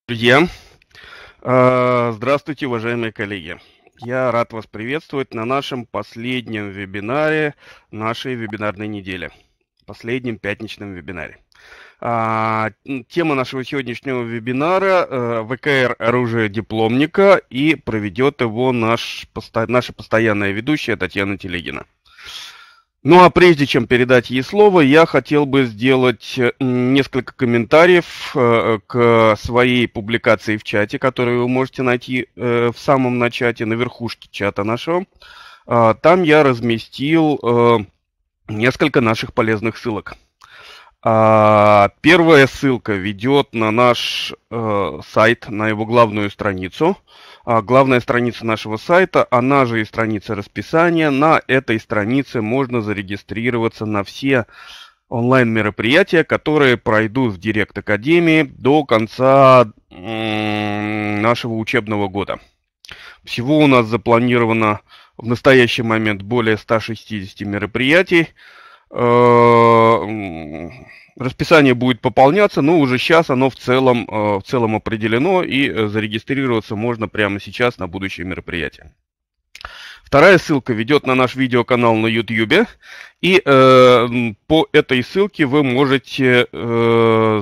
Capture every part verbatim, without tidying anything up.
Друзья, а, здравствуйте, уважаемые коллеги. Я рад вас приветствовать на нашем последнем вебинаре нашей вебинарной недели, последнем пятничном вебинаре. А, Тема нашего сегодняшнего вебинара э, вэ ка эр «Оружие дипломника», и проведет его наш, наша постоянная ведущая Татьяна Телегина. Ну а прежде чем передать ей слово, я хотел бы сделать несколько комментариев э, к своей публикации в чате, которую вы можете найти э, в самом начале, на верхушке чата нашего. Э, там я разместил э, несколько наших полезных ссылок. Э, первая ссылка ведет на наш э, сайт, на его главную страницу. Главная страница нашего сайта, она же и страница расписания. На этой странице можно зарегистрироваться на все онлайн-мероприятия, которые пройдут в Директ Академии до конца нашего учебного года. Всего у нас запланировано в настоящий момент более ста шестидесяти мероприятий. Расписание будет пополняться, но уже сейчас оно в целом, в целом определено, и зарегистрироваться можно прямо сейчас на будущее мероприятие. Вторая ссылка ведет на наш видеоканал на YouTube, и э, по этой ссылке вы можете э,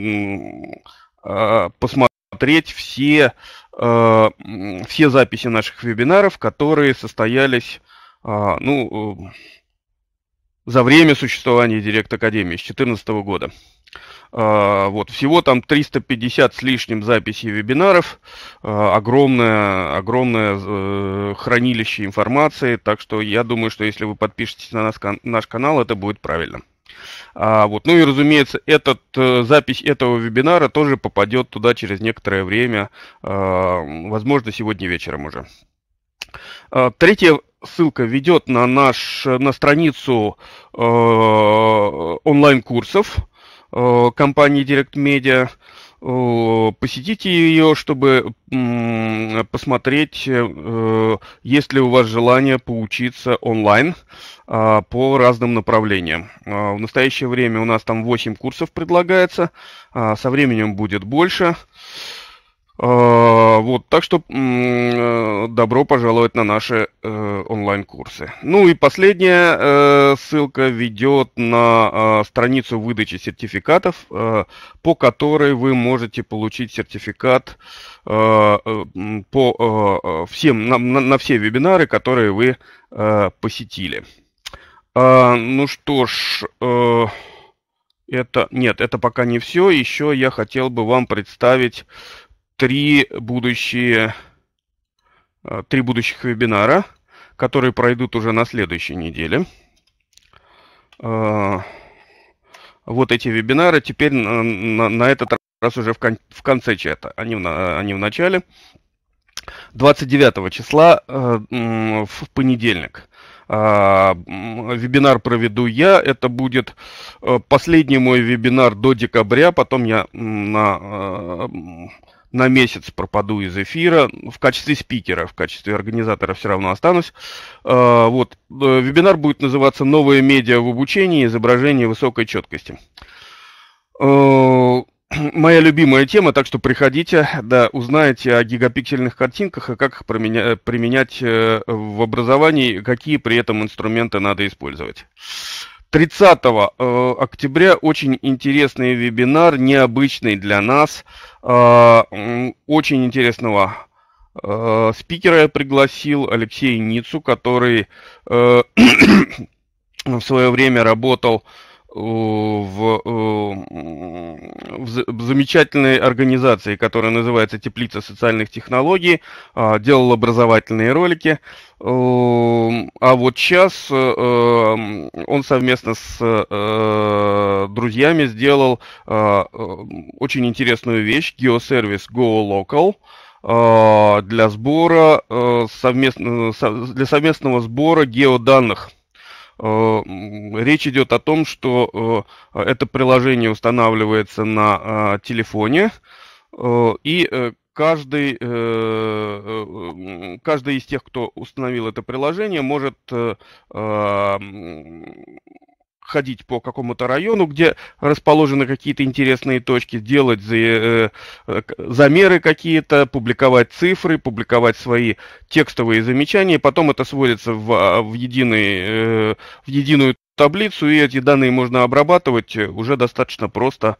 э, посмотреть все, э, все записи наших вебинаров, которые состоялись, э, ну, за время существования Директ Академии с две тысячи четырнадцатого года. Вот, всего там триста пятьдесят с лишним записей вебинаров, огромное, огромное хранилище информации, так что я думаю, что если вы подпишетесь на нас, наш канал, это будет правильно. Вот. Ну и, разумеется, этот, запись этого вебинара тоже попадет туда через некоторое время, возможно, сегодня вечером уже. Третья ссылка ведет на, наш, на страницу э, онлайн-курсов э, компании Direct Media. Э, посетите ее, чтобы э, посмотреть, э, есть ли у вас желание поучиться онлайн э, по разным направлениям. Э, в настоящее время у нас там восемь курсов предлагается, э, со временем будет больше. Вот, так что добро пожаловать на наши э, онлайн-курсы. Ну и последняя э, ссылка ведет на э, страницу выдачи сертификатов, э, по которой вы можете получить сертификат э, по э, всем, на, на все вебинары, которые вы э, посетили. Э, ну что ж, э, это нет, это пока не все. Еще я хотел бы вам представить Три будущие, три будущих вебинара, которые пройдут уже на следующей неделе. Вот эти вебинары теперь на, на, на этот раз уже в, кон, в конце чата, они в, они в начале. двадцать девятого числа в понедельник вебинар проведу я. Это будет последний мой вебинар до декабря, потом я на... на месяц пропаду из эфира. В качестве спикера, в качестве организатора все равно останусь. Вот. Вебинар будет называться «Новые медиа в обучении. Изображение высокой четкости». Моя любимая тема, так что приходите, да, узнаете о гигапиксельных картинках и как их применять в образовании, какие при этом инструменты надо использовать. тридцатого октября очень интересный вебинар, необычный для нас, очень интересного спикера я пригласил, Алексея Ниццу, который в свое время работал в, в замечательной организации, которая называется «Теплица социальных технологий», делал образовательные ролики. А вот сейчас он совместно с друзьями сделал очень интересную вещь, геосервис GoLocal, для сбора совместно, для совместного сбора геоданных. Речь идет о том, что это приложение устанавливается на телефоне, и каждый, каждый из тех, кто установил это приложение, может ходить по какому-то району, где расположены какие-то интересные точки, делать за, замеры какие-то, публиковать цифры, публиковать свои текстовые замечания, потом это сводится в, в, единый, в единую таблицу, и эти данные можно обрабатывать уже достаточно просто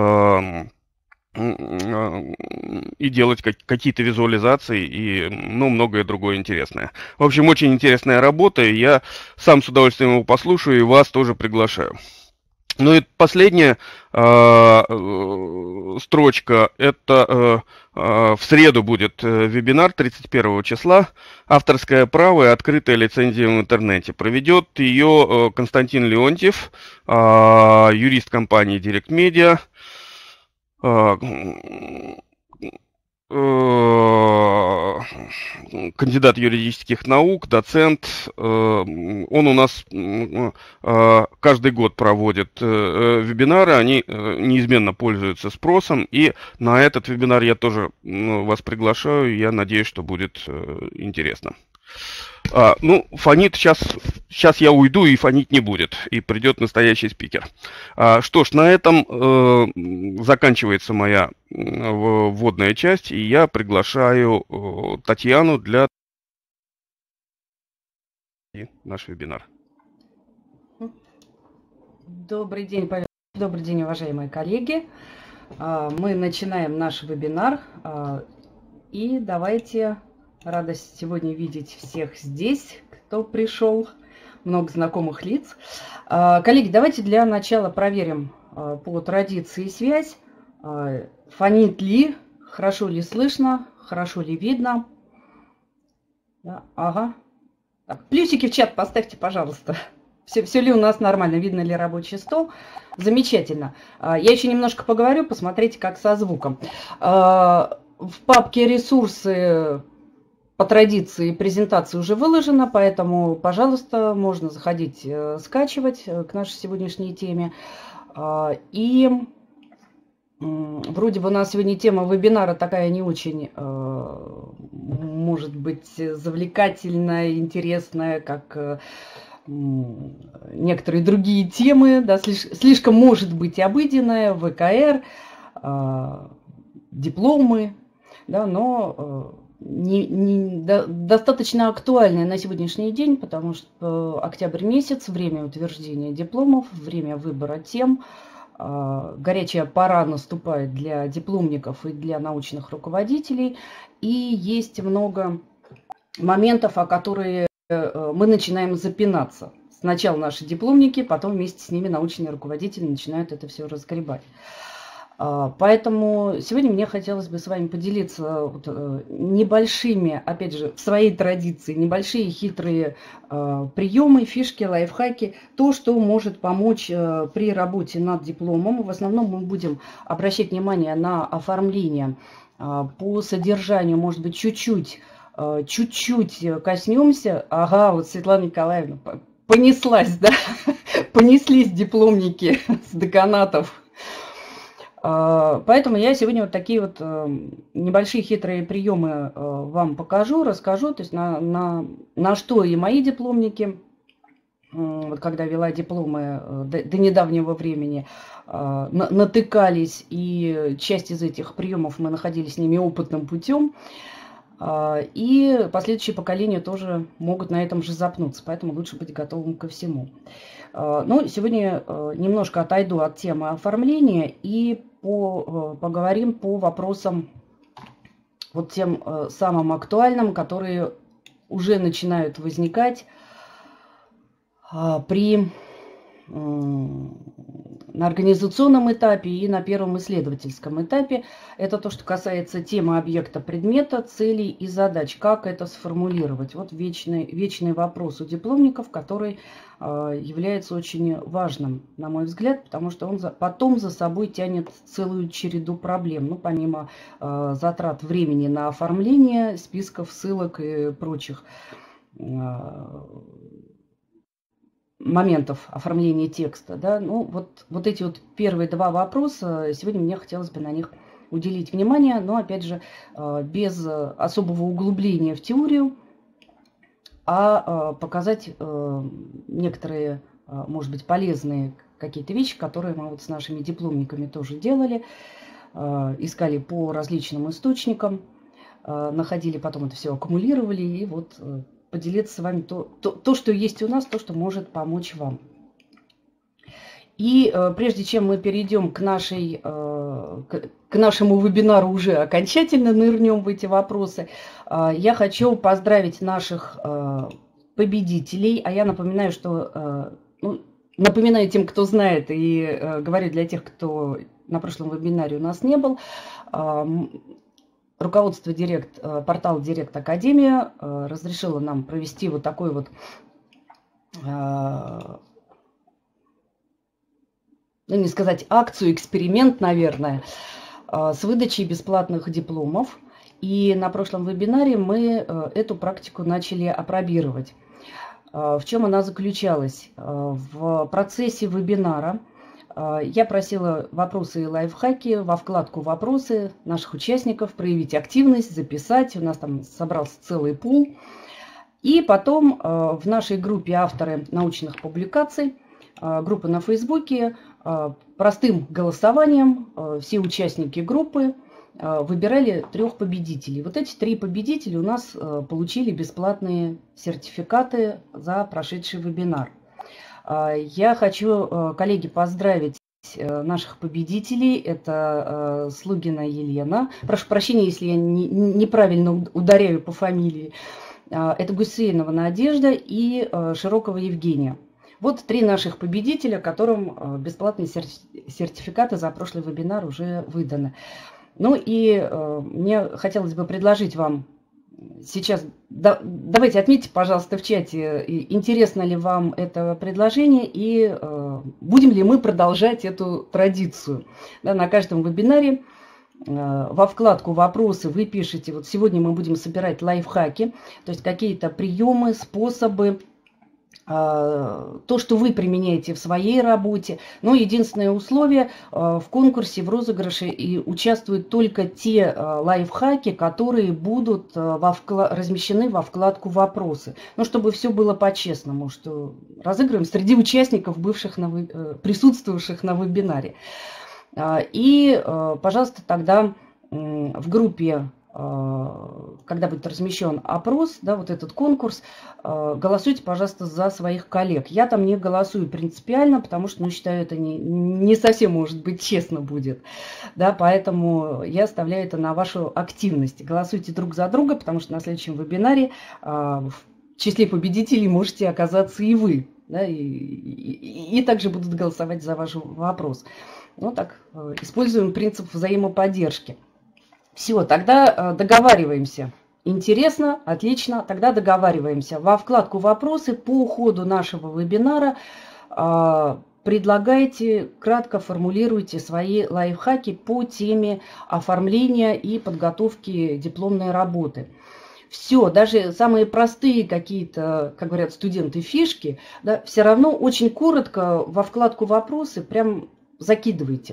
и делать какие-то визуализации и, ну, многое другое интересное. В общем, очень интересная работа, и я сам с удовольствием его послушаю, и вас тоже приглашаю. Ну и последняя э, строчка, это э, э, в среду будет вебинар тридцать первого числа, авторское право и открытая лицензия в интернете. Проведет ее э, Константин Леонтьев, э, юрист компании Direct Media, кандидат юридических наук, доцент. Он у нас каждый год проводит вебинары, они неизменно пользуются спросом, и на этот вебинар я тоже вас приглашаю, я надеюсь, что будет интересно. А, ну, фонит сейчас, сейчас я уйду, и фонить не будет, и придет настоящий спикер. А, что ж, на этом э, заканчивается моя э, вводная часть, и я приглашаю э, Татьяну для наш вебинар. Добрый день, Павел. Добрый день, уважаемые коллеги. Мы начинаем наш вебинар, и давайте... Радость сегодня видеть всех здесь, кто пришел, много знакомых лиц. Коллеги, давайте для начала проверим по традиции связь. Фонит ли, хорошо ли слышно, хорошо ли видно. Да, ага. Так, плюсики в чат поставьте, пожалуйста. Все, все ли у нас нормально, видно ли рабочий стол. Замечательно. Я еще немножко поговорю, посмотрите, как со звуком. В папке «Ресурсы» по традиции презентация уже выложена, поэтому, пожалуйста, можно заходить, скачивать к нашей сегодняшней теме. И вроде бы у нас сегодня тема вебинара такая не очень, может быть, завлекательная, интересная, как некоторые другие темы, да, слишком может быть обыденная, вэ ка эр, дипломы, да, но... Не, не, до, достаточно актуальная на сегодняшний день, потому что октябрь месяц, время утверждения дипломов, время выбора тем, э, горячая пора наступает для дипломников и для научных руководителей, и есть много моментов, о которые э, мы начинаем запинаться. Сначала наши дипломники, потом вместе с ними научные руководители начинают это все разгребать. Поэтому сегодня мне хотелось бы с вами поделиться небольшими, опять же, в своей традиции, небольшие хитрые приемы, фишки, лайфхаки, то, что может помочь при работе над дипломом. В основном мы будем обращать внимание на оформление по содержанию, может быть, чуть-чуть, чуть-чуть коснемся. Ага, вот Светлана Николаевна понеслась, да, понеслись дипломники с деканатов. Поэтому я сегодня вот такие вот небольшие хитрые приемы вам покажу, расскажу, то есть на, на, на что и мои дипломники, вот когда вела дипломы до, до недавнего времени, натыкались, и часть из этих приемов мы находили с ними опытным путем, и последующие поколения тоже могут на этом же запнуться, поэтому лучше быть готовым ко всему. Ну, сегодня немножко отойду от темы оформления и по, поговорим по вопросам, вот тем самым актуальным, которые уже начинают возникать при, на организационном этапе и на первом исследовательском этапе. Это то, что касается темы объекта предмета, целей и задач. Как это сформулировать? Вот вечный, вечный вопрос у дипломников, который э, является очень важным, на мой взгляд, потому что он за, потом за собой тянет целую череду проблем. Ну, помимо э, затрат времени на оформление списков, ссылок и прочих э, моментов оформления текста, да, ну вот, вот эти вот первые два вопроса, сегодня мне хотелось бы на них уделить внимание, но опять же без особого углубления в теорию, а показать некоторые может быть, полезные какие-то вещи, которые мы вот с нашими дипломниками тоже делали. Искали по различным источникам, находили, потом это все аккумулировали, и вот поделиться с вами то, то, то, что есть у нас, то, что может помочь вам. И э, прежде чем мы перейдем к, нашей, э, к, к нашему вебинару, уже окончательно нырнем в эти вопросы, э, я хочу поздравить наших э, победителей. А я напоминаю, что э, ну, напоминаю тем, кто знает, и э, говорю для тех, кто на прошлом вебинаре у нас не был. Э, руководство Директ, э, портал Директ Академия э, разрешило нам провести вот такой вот э, ну, не сказать акцию, эксперимент, наверное, с выдачей бесплатных дипломов. И на прошлом вебинаре мы эту практику начали апробировать. В чем она заключалась? В процессе вебинара я просила вопросы и лайфхаки во вкладку «Вопросы» наших участников проявить активность, записать. У нас там собрался целый пул. И потом в нашей группе «Авторы научных публикаций», группы на Фейсбуке, простым голосованием все участники группы выбирали трех победителей. Вот эти три победителя у нас получили бесплатные сертификаты за прошедший вебинар. Я хочу, коллеги, поздравить наших победителей. Это Слугина Елена. Прошу прощения, если я неправильно ударяю по фамилии. Это Гусейнова Надежда и Широкова Евгения. Вот три наших победителя, которым бесплатные сертификаты за прошлый вебинар уже выданы. Ну и э, мне хотелось бы предложить вам сейчас, да, давайте отметьте, пожалуйста, в чате, интересно ли вам это предложение и э, будем ли мы продолжать эту традицию. Да, на каждом вебинаре э, во вкладку «Вопросы» вы пишете, вот сегодня мы будем собирать лайфхаки, то есть какие-то приемы, способы, то, что вы применяете в своей работе. Но единственное условие: в конкурсе, в розыгрыше и участвуют только те лайфхаки, которые будут во вкла- размещены во вкладку «Вопросы». Ну, чтобы все было по-честному, что разыгрываем среди участников, бывших на, присутствовавших на вебинаре. И, пожалуйста, тогда в группе, когда будет размещен опрос, да, вот этот конкурс, голосуйте, пожалуйста, за своих коллег. Я там не голосую принципиально, потому что, ну, считаю, это не, не совсем, может быть, честно будет. Да, поэтому я оставляю это на вашу активность. Голосуйте друг за друга, потому что на следующем вебинаре в числе победителей можете оказаться и вы. Да, и, и, и также будут голосовать за ваш вопрос. Ну, так, используем принцип взаимоподдержки. Все, тогда договариваемся. Интересно, отлично, тогда договариваемся. Во вкладку «Вопросы» по ходу нашего вебинара предлагайте, кратко формулируйте свои лайфхаки по теме оформления и подготовки дипломной работы. Все, даже самые простые какие-то, как говорят студенты, фишки, да, все равно очень коротко во вкладку «Вопросы» прям закидывайте.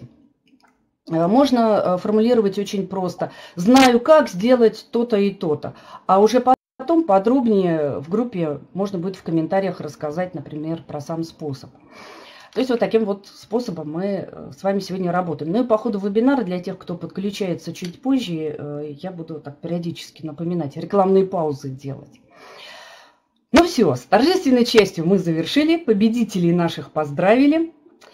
Можно формулировать очень просто. Знаю, как сделать то-то и то-то. А уже потом подробнее в группе можно будет в комментариях рассказать, например, про сам способ. То есть вот таким вот способом мы с вами сегодня работаем. Ну и по ходу вебинара, для тех, кто подключается чуть позже, я буду так периодически напоминать, рекламные паузы делать. Ну все, с торжественной частью мы завершили. Победителей наших поздравили.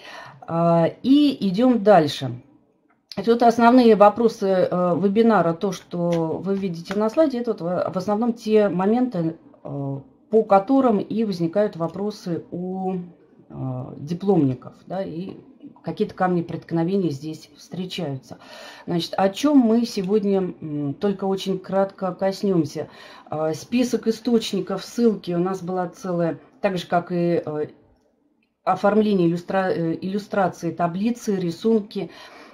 И идем дальше. Это основные вопросы вебинара, то, что вы видите на слайде, это вот в основном те моменты, по которым и возникают вопросы у дипломников, да, и какие-то камни преткновения здесь встречаются. Значит, о чем мы сегодня только очень кратко коснемся. Список источников, ссылки у нас была целая, так же, как и оформление иллюстра... иллюстрации, таблицы, рисунки,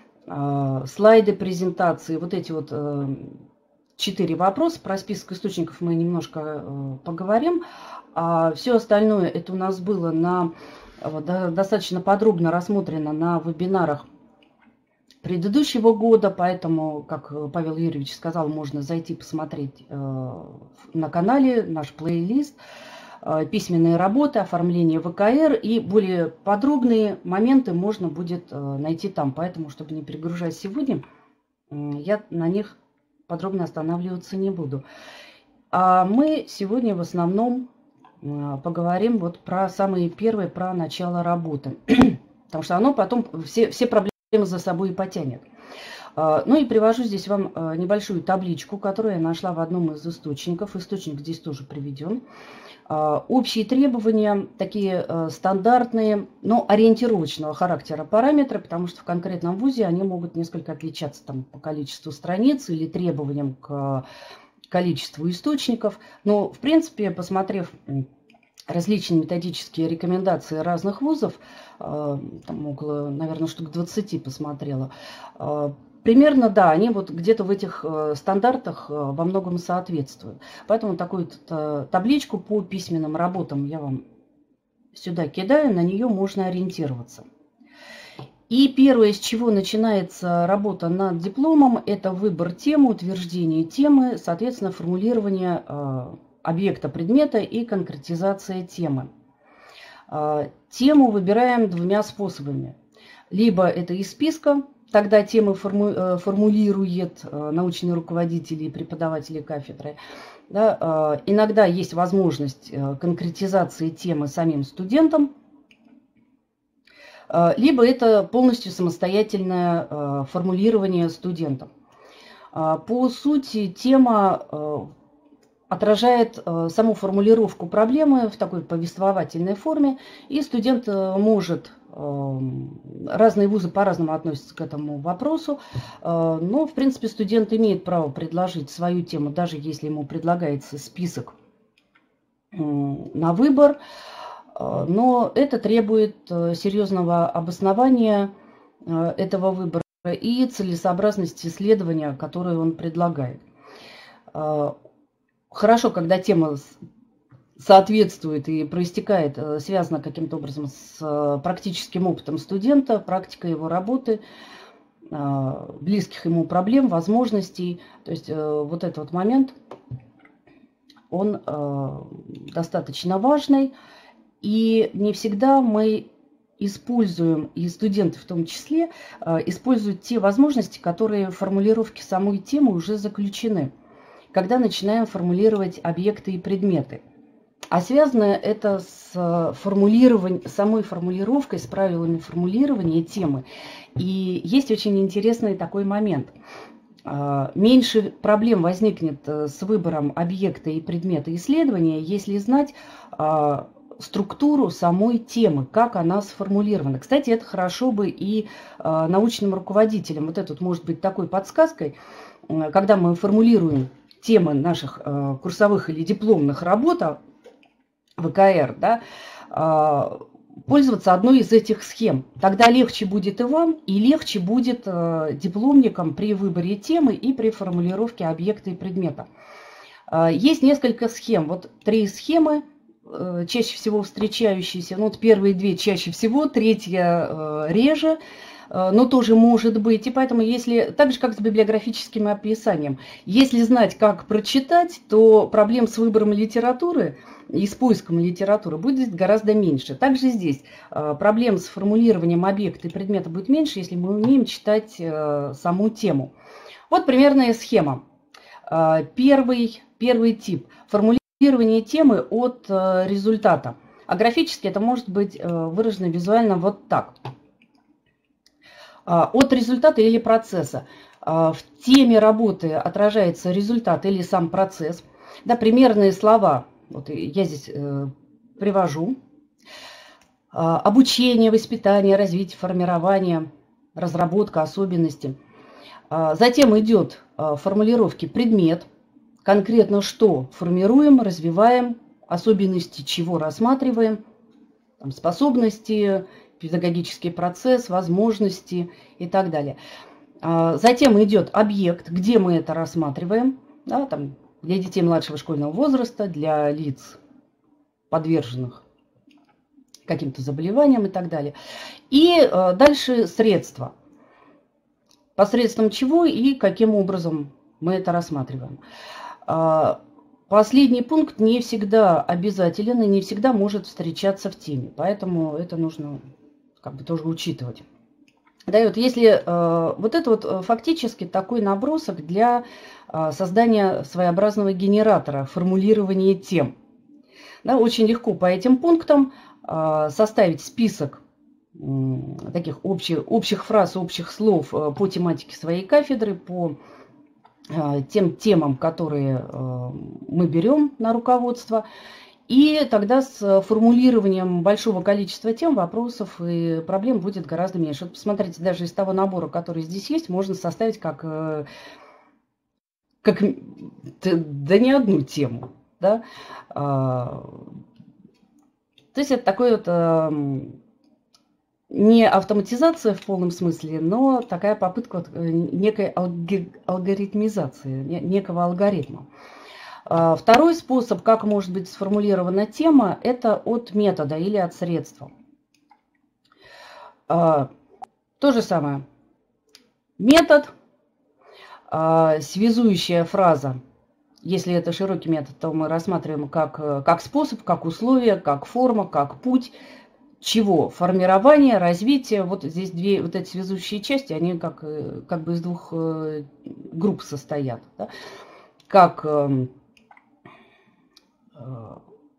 слайды презентации, вот эти вот четыре вопроса. Про список источников мы немножко поговорим. А все остальное это у нас было на, достаточно подробно рассмотрено на вебинарах предыдущего года, поэтому, как Павел Юрьевич сказал, можно зайти посмотреть на канале наш плейлист. письменные работы, оформление вэ ка эр, и более подробные моменты можно будет найти там. Поэтому, чтобы не перегружать сегодня, я на них подробно останавливаться не буду. А мы сегодня в основном поговорим вот про самые первые, про начало работы. Потому что оно потом все, все проблемы за собой и потянет. Ну и привожу здесь вам небольшую табличку, которую я нашла в одном из источников. Источник здесь тоже приведен. Общие требования, такие стандартные, но ориентировочного характера параметры, потому что в конкретном вузе они могут несколько отличаться там, по количеству страниц или требованиям к количеству источников. Но, в принципе, посмотрев различные методические рекомендации разных вузов, там около, наверное, штук двадцати посмотрела, примерно, да, они вот где-то в этих стандартах во многом соответствуют. Поэтому такую табличку по письменным работам я вам сюда кидаю, на нее можно ориентироваться. И первое, с чего начинается работа над дипломом, это выбор темы, утверждение темы, соответственно, формулирование объекта предмета и конкретизация темы. Тему выбираем двумя способами. Либо это из списка, тогда темы форму, формулирует научный руководитель и преподаватели кафедры. Да, иногда есть возможность конкретизации темы самим студентам, либо это полностью самостоятельное формулирование студентам. По сути, тема отражает саму формулировку проблемы в такой повествовательной форме, и студент может, разные вузы по-разному относятся к этому вопросу, но, в принципе, студент имеет право предложить свою тему, даже если ему предлагается список на выбор, но это требует серьезного обоснования этого выбора и целесообразности исследования, которое он предлагает. Хорошо, когда тема соответствует и проистекает, связана каким-то образом с практическим опытом студента, практикой его работы, близких ему проблем, возможностей. То есть вот этот вот момент, он достаточно важный. И не всегда мы используем, и студенты в том числе, используют те возможности, которые в формулировке самой темы уже заключены, когда начинаем формулировать объекты и предметы. А связано это с формулированием, самой формулировкой, с правилами формулирования темы. И есть очень интересный такой момент. Меньше проблем возникнет с выбором объекта и предмета исследования, если знать структуру самой темы, как она сформулирована. Кстати, это хорошо бы и научным руководителям. Вот это вот может быть такой подсказкой, когда мы формулируем темы наших курсовых или дипломных работ, вэ ка эр, да, пользоваться одной из этих схем. Тогда легче будет и вам, и легче будет дипломникам при выборе темы и при формулировке объекта и предмета. Есть несколько схем. Вот три схемы, чаще всего встречающиеся. Ну, вот первые две чаще всего, третья реже, но тоже может быть. И поэтому, если так же, как с библиографическим описанием, если знать, как прочитать, то проблем с выбором литературы и с поиском литературы будет гораздо меньше. Также здесь проблем с формулированием объекта и предмета будет меньше, если мы умеем читать саму тему. Вот примерная схема. Первый, первый тип – формулирование темы от результата. А графически это может быть выражено визуально вот так. От результата или процесса. В теме работы отражается результат или сам процесс. Да, примерные слова. Вот я здесь э, привожу. Обучение, воспитание, развитие, формирование, разработка, особенности. Затем идет формулировки предмет. Конкретно что формируем, развиваем, особенности чего рассматриваем, там, способности, педагогический процесс, возможности и так далее. Затем идет объект, где мы это рассматриваем, да, там, для детей младшего школьного возраста, для лиц, подверженных каким-то заболеваниям и так далее. И дальше средства. Посредством чего и каким образом мы это рассматриваем. Последний пункт не всегда обязателен и не всегда может встречаться в теме, поэтому это нужно как бы тоже учитывать. Да, и вот если э, вот это вот фактически такой набросок для э, создания своеобразного генератора, формулирования тем. Да, очень легко по этим пунктам э, составить список э, таких общих, общих фраз, общих слов э, по тематике своей кафедры, по тем темам, которые мы берем на руководство. И тогда с формулированием большого количества тем, вопросов и проблем будет гораздо меньше. Вот посмотрите, даже из того набора, который здесь есть, можно составить как, как да не одну тему. Да? То есть это такой вот не автоматизация в полном смысле, но такая попытка вот некой алгоритмизации, некого алгоритма. Второй способ, как может быть сформулирована тема, это от метода или от средства. То же самое. Метод, связующая фраза. Если это широкий метод, то мы рассматриваем как, как способ, как условие, как форма, как путь. Чего? Формирование, развитие. Вот здесь две вот эти связующие части, они как, как бы из двух групп состоят. Да? Как э, э,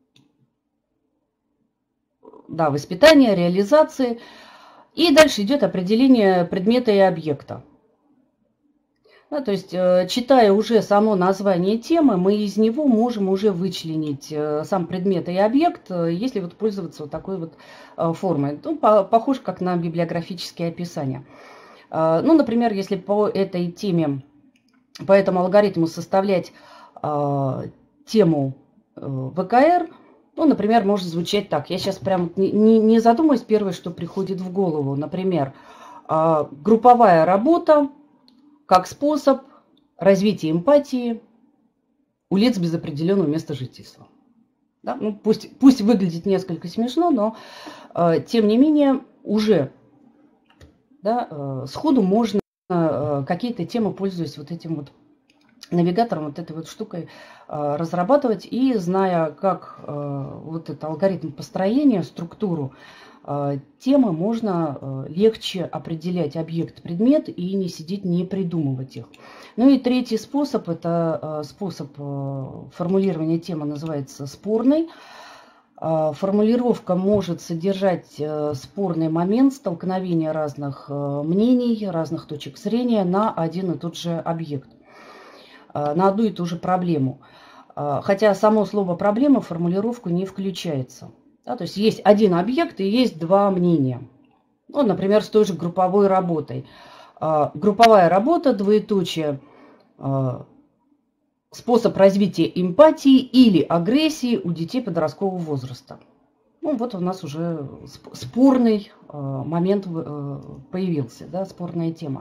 да, воспитание, реализации. И дальше идет определение предмета и объекта. Да, то есть, читая уже само название темы, мы из него можем уже вычленить сам предмет и объект, если вот пользоваться вот такой вот формой. Ну, похож как на библиографические описания. Ну, например, если по этой теме, по этому алгоритму составлять тему вэ ка эр, ну, например, может звучать так. Я сейчас прям не, не задумаюсь, первое, что приходит в голову. Например, групповая работа как способ развития эмпатии у лиц без определенного места жительства. Да? Ну, пусть, пусть выглядит несколько смешно, но э, тем не менее уже да, э, сходу можно э, какие-то темы, пользуясь вот этим вот навигатором, вот этой вот штукой, э, разрабатывать. И зная, как э, вот этот алгоритм построения, структуру темы, можно легче определять объект, предмет и не сидеть, не придумывать их. Ну и третий способ, это способ формулирования темы, называется спорный. Формулировка может содержать спорный момент столкновения разных мнений, разных точек зрения на один и тот же объект, на одну и ту же проблему. Хотя само слово «проблема» в формулировку не включается. Да, то есть есть один объект и есть два мнения. Ну, например, с той же групповой работой. А, групповая работа, двоеточие, а, способ развития эмпатии или агрессии у детей подросткового возраста. Ну, вот у нас уже спорный а, момент а, появился, да, спорная тема.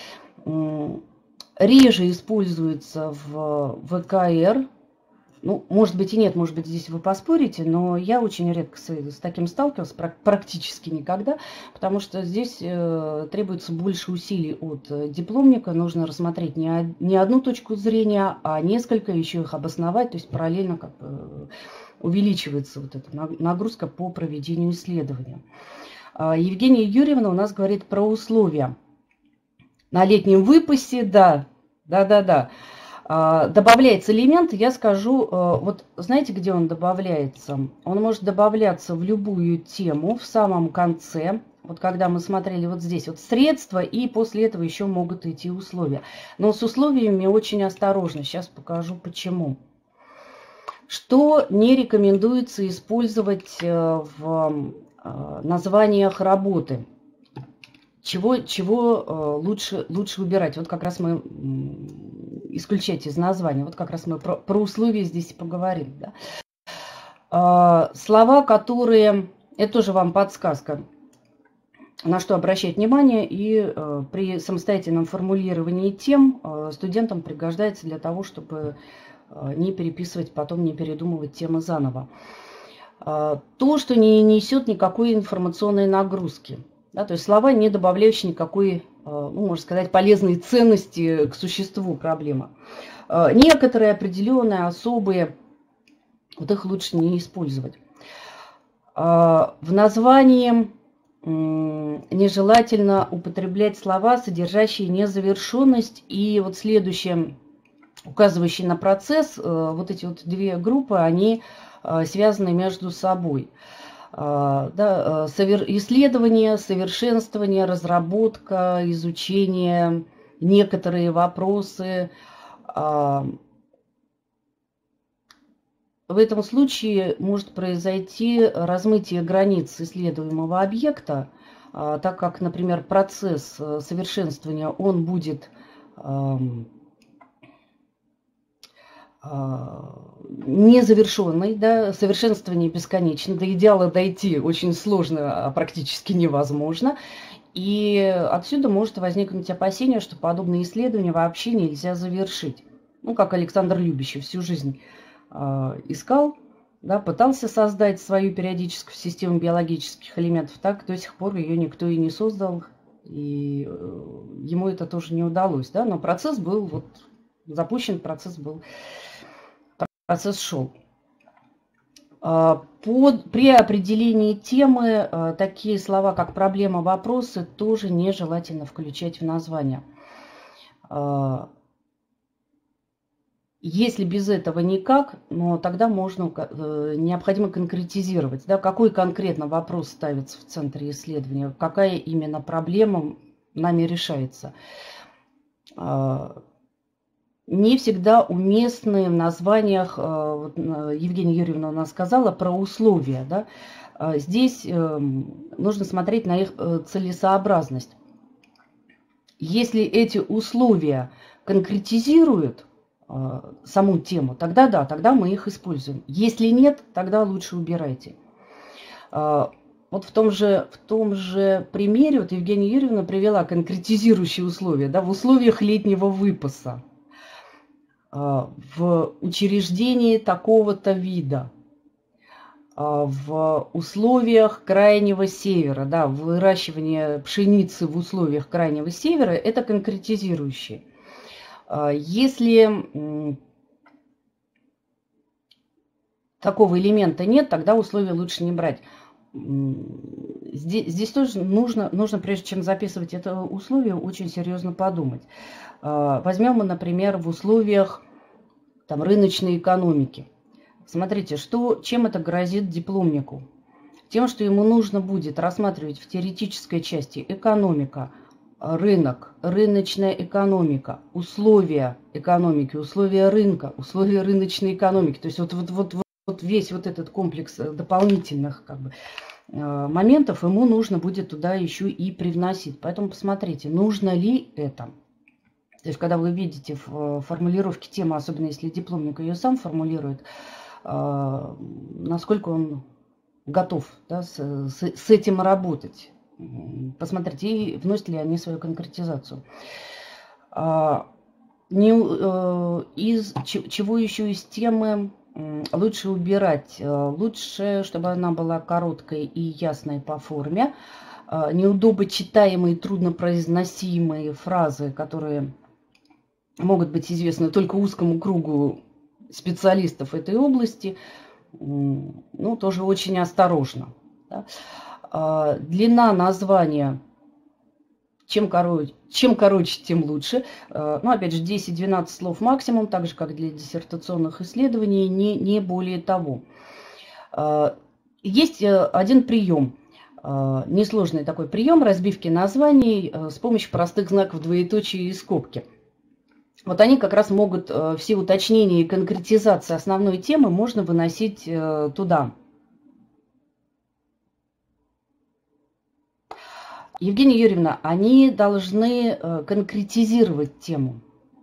Реже используется в вэ ка эр. Ну, может быть и нет, может быть здесь вы поспорите, но я очень редко с, с таким сталкивалась, практически никогда, потому что здесь э, требуется больше усилий от дипломника, нужно рассмотреть не, не одну точку зрения, а несколько, еще их обосновать, то есть параллельно как бы увеличивается вот эта нагрузка по проведению исследования. Евгения Юрьевна у нас говорит про условия. На летнем выпуске, да, да-да-да. Добавляется элемент, я скажу, вот знаете, где он добавляется? Он может добавляться в любую тему в самом конце. Вот когда мы смотрели вот здесь, вот средства, и после этого еще могут идти условия. Но с условиями очень осторожно. Сейчас покажу почему. Что не рекомендуется использовать в названиях работы? Чего, чего лучше, лучше выбирать? Вот как раз мы исключать из названия. Вот как раз мы про, про условия здесь и поговорим. Да? Слова, которые... Это тоже вам подсказка, на что обращать внимание. И при самостоятельном формулировании тем студентам пригождается для того, чтобы не переписывать, потом не передумывать темы заново. То, что не несет никакой информационной нагрузки. Да, то есть слова, не добавляющие никакой, ну, можно сказать, полезной ценности к существу проблемы. Некоторые определенные, особые, вот их лучше не использовать. В названии нежелательно употреблять слова, содержащие незавершенность. И вот следующее, указывающие на процесс, вот эти вот две группы, они связаны между собой. Да, исследование, совершенствование, разработка, изучение, некоторые вопросы. В этом случае может произойти размытие границ исследуемого объекта, так как, например, процесс совершенствования, он будет незавершенный, да, совершенствование бесконечно, до идеала дойти очень сложно, а практически невозможно. И отсюда может возникнуть опасение, что подобные исследования вообще нельзя завершить. Ну, как Александр Любящий всю жизнь э, искал, да, пытался создать свою периодическую систему биологических элементов, так до сих пор ее никто и не создал, и э, ему это тоже не удалось, да, но процесс был вот запущен, процесс был, процесс шел. Под, при определении темы такие слова, как проблема, вопросы, тоже нежелательно включать в название. Если без этого никак, но тогда можно, необходимо конкретизировать, да, какой конкретно вопрос ставится в центре исследования, какая именно проблема нами решается. Не всегда уместны в названиях, вот Евгения Юрьевна у нас сказала про условия, да? Здесь нужно смотреть на их целесообразность. Если эти условия конкретизируют саму тему, тогда да, тогда мы их используем. Если нет, тогда лучше убирайте. Вот в том же, в том же примере вот Евгения Юрьевна привела конкретизирующие условия, да, в условиях летнего выпаса, в учреждении такого-то вида, в условиях Крайнего Севера, да, выращивание пшеницы в условиях Крайнего Севера, это конкретизирующие. Если такого элемента нет, тогда условия лучше не брать. Здесь, здесь тоже нужно, нужно, прежде чем записывать это условие, очень серьезно подумать. Возьмем мы, например, в условиях там, рыночной экономики. Смотрите, что, чем это грозит дипломнику? Тем, что ему нужно будет рассматривать в теоретической части экономика, рынок, рыночная экономика, условия экономики, условия рынка, условия рыночной экономики. То есть вот, вот, вот, вот весь вот этот комплекс дополнительных как бы, моментов ему нужно будет туда еще и привносить. Поэтому посмотрите, нужно ли это. То есть, когда вы видите в формулировке темы, особенно если дипломник ее сам формулирует, насколько он готов, да, с, с, с этим работать. Посмотрите, и вносят ли они свою конкретизацию. Не, из, чего еще из темы лучше убирать? Лучше, чтобы она была короткой и ясной по форме. Неудобочитаемые, труднопроизносимые фразы, которые могут быть известны только узкому кругу специалистов этой области, ну, тоже очень осторожно. Да. Длина названия, чем короче, чем короче, тем лучше. Ну, опять же, десять-двенадцать слов максимум, так же, как для диссертационных исследований, не, не более того. Есть один прием, несложный такой прием разбивки названий с помощью простых знаков двоеточия и скобки. Вот они как раз могут, все уточнения и конкретизации основной темы можно выносить туда. Евгения Юрьевна, они должны конкретизировать тему.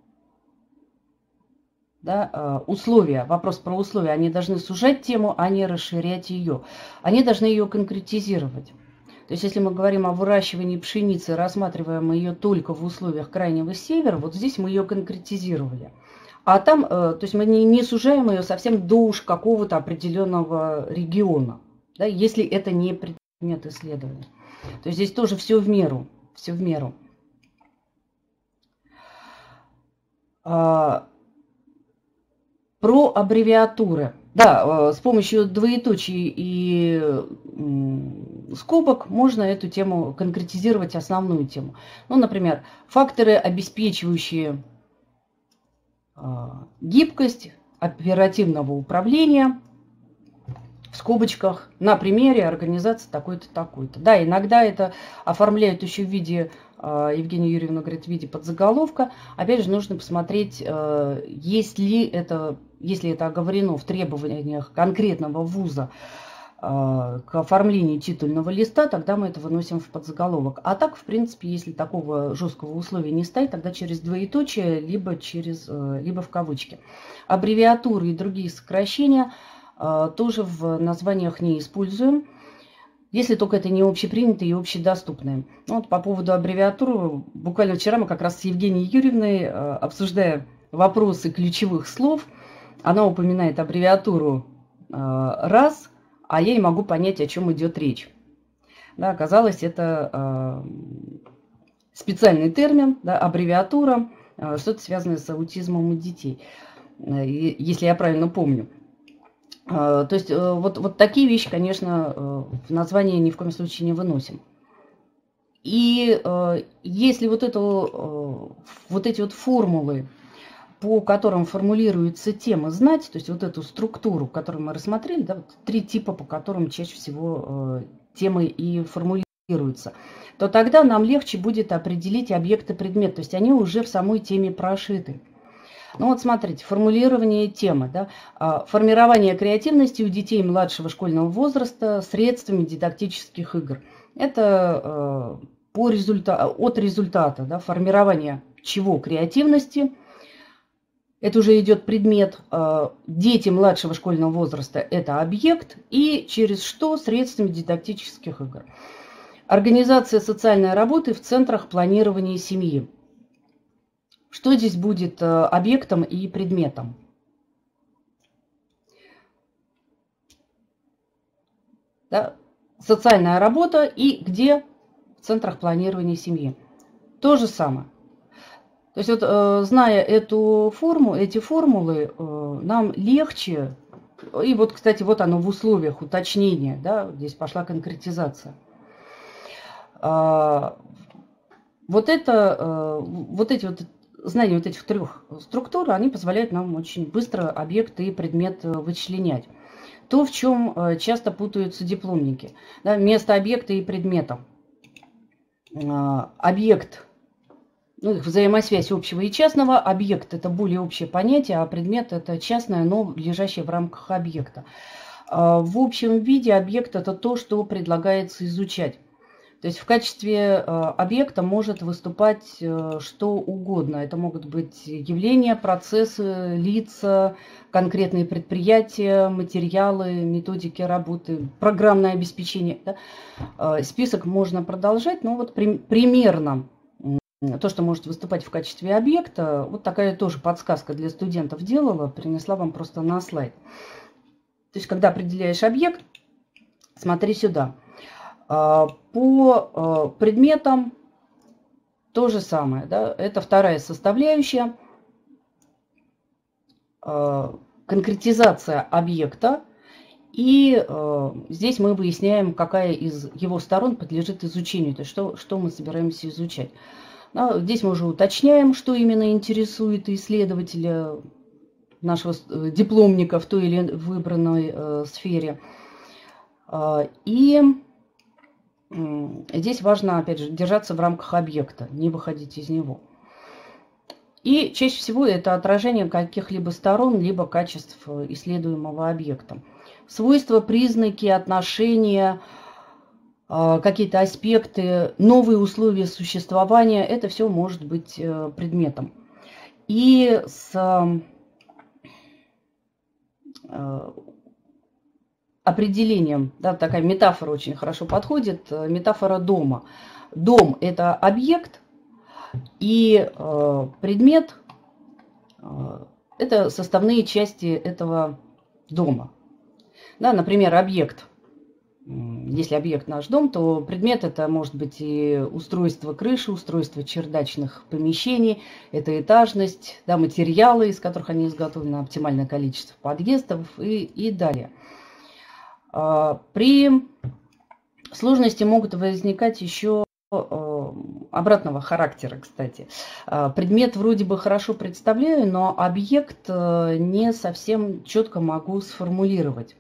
Да, условия, вопрос про условия. Они должны сужать тему, а не расширять ее. Они должны ее конкретизировать. То есть, если мы говорим о выращивании пшеницы, рассматриваем ее только в условиях Крайнего Севера, вот здесь мы ее конкретизировали. А там, то есть мы не, не сужаем ее совсем до уж какого-то определенного региона, да, если это не предмет исследования. То есть здесь тоже все в меру, все в меру. А, про аббревиатуры. Да, с помощью двоеточий и скобок можно эту тему конкретизировать, основную тему. Ну, например, факторы, обеспечивающие гибкость оперативного управления, в скобочках, на примере организации такой-то, такой-то. Да, иногда это оформляют еще в виде, Евгения Юрьевна говорит, в виде подзаголовка. Опять же, нужно посмотреть, есть ли это, если это оговорено в требованиях конкретного вуза к оформлению титульного листа, тогда мы это выносим в подзаголовок. А так, в принципе, если такого жесткого условия не стоит, тогда через двоеточие, либо, через, либо в кавычки. Аббревиатуры и другие сокращения тоже в названиях не используем, если только это не общепринятые и общедоступные. Ну, вот по поводу аббревиатур, буквально вчера мы как раз с Евгенией Юрьевной, обсуждая вопросы ключевых слов, она упоминает аббревиатуру раз, а я не могу понять, о чем идет речь. Да, оказалось, это специальный термин, да, аббревиатура, что-то связанное с аутизмом у детей, если я правильно помню. То есть вот, вот такие вещи, конечно, в название ни в коем случае не выносим. И если вот, это, вот эти вот формулы, по которым формулируются темы, знать, то есть вот эту структуру, которую мы рассмотрели, да, вот три типа, по которым чаще всего темы и формулируются, то тогда нам легче будет определить объекты предмета, то есть они уже в самой теме прошиты. Ну вот смотрите, формулирование темы. Да? Формирование креативности у детей младшего школьного возраста средствами дидактических игр. Это по результа... от результата, да, формирования чего? Креативности. Это уже идет предмет. Дети младшего школьного возраста – это объект. И через что? Средствами дидактических игр. Организация социальной работы в центрах планирования семьи. Что здесь будет объектом и предметом? Да? Социальная работа и где? В центрах планирования семьи. То же самое. То есть вот, зная эту форму, эти формулы, нам легче, и вот, кстати, вот оно в условиях уточнения, да, здесь пошла конкретизация. Вот это, вот эти вот знание вот этих трех структур, они позволяют нам очень быстро объект и предмет вычленять. То, в чем часто путаются дипломники. Да, вместо объекта и предмета. Объект, ну, их взаимосвязь общего и частного. Объект – это более общее понятие, а предмет – это частное, но лежащее в рамках объекта. В общем виде объект – это то, что предлагается изучать. То есть в качестве объекта может выступать что угодно. Это могут быть явления, процессы, лица, конкретные предприятия, материалы, методики работы, программное обеспечение. Да? Список можно продолжать, но вот при, примерно то, что может выступать в качестве объекта, вот такая тоже подсказка для студентов делала, принесла вам просто на слайд. То есть когда определяешь объект, смотри сюда. По предметам то же самое. Да? Это вторая составляющая. Конкретизация объекта. И здесь мы выясняем, какая из его сторон подлежит изучению. То есть что, что мы собираемся изучать. Здесь мы уже уточняем, что именно интересует исследователя, нашего дипломника в той или выбранной сфере. И здесь важно, опять же, держаться в рамках объекта, не выходить из него. И чаще всего это отражение каких-либо сторон, либо качеств исследуемого объекта. Свойства, признаки, отношения, какие-то аспекты, новые условия существования – это все может быть предметом. И с определением, да, такая метафора очень хорошо подходит, метафора дома. Дом – это объект, и э, предмет э, – это составные части этого дома. Да, например, объект Если объект наш дом, то предмет это может быть и устройство крыши, устройство чердачных помещений, это этажность, да, материалы, из которых они изготовлены, оптимальное количество подъездов и, и далее. При сложности могут возникать еще обратного характера, кстати. Предмет вроде бы хорошо представляю, но объект не совсем четко могу сформулировать.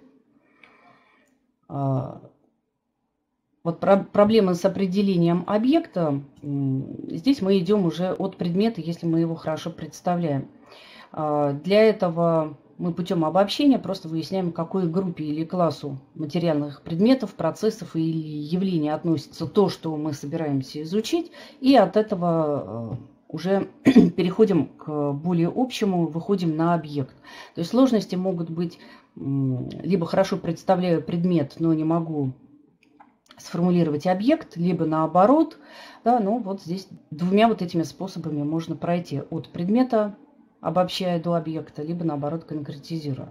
Вот проблемы с определением объекта, здесь мы идем уже от предмета, если мы его хорошо представляем. Для этого мы путем обобщения просто выясняем, к какой группе или классу материальных предметов, процессов или явлений относится то, что мы собираемся изучить, и от этого уже переходим к более общему, выходим на объект. То есть сложности могут быть: либо хорошо представляю предмет, но не могу сформулировать объект, либо наоборот. Да, ну вот здесь двумя вот этими способами можно пройти: от предмета, обобщая до объекта, либо наоборот конкретизируя.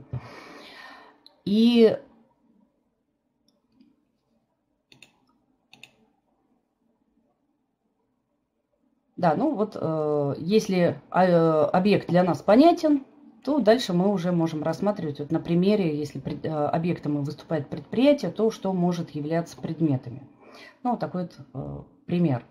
И да, ну вот э, если э, объект для нас понятен, то дальше мы уже можем рассматривать вот на примере, если пред, э, объектом выступает предприятие, то что может являться предметами. Ну, вот такой вот э, пример.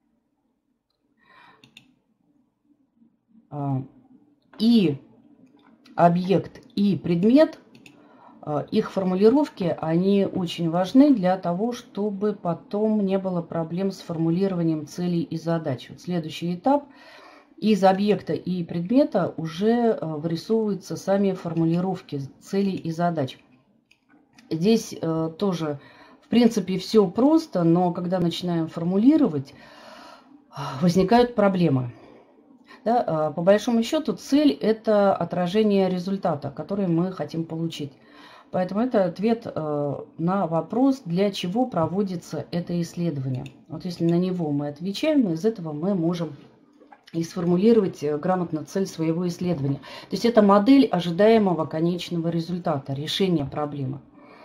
И объект, и предмет, их формулировки, они очень важны для того, чтобы потом не было проблем с формулированием целей и задач. Вот следующий этап: из объекта и предмета уже вырисовываются сами формулировки целей и задач. Здесь тоже, в принципе, все просто, но когда начинаем формулировать, возникают проблемы. Да, по большому счету, цель – это отражение результата, который мы хотим получить. Поэтому это ответ на вопрос, для чего проводится это исследование. Вот если на него мы отвечаем, из этого мы можем и сформулировать грамотно цель своего исследования. То есть это модель ожидаемого конечного результата, решения проблемы.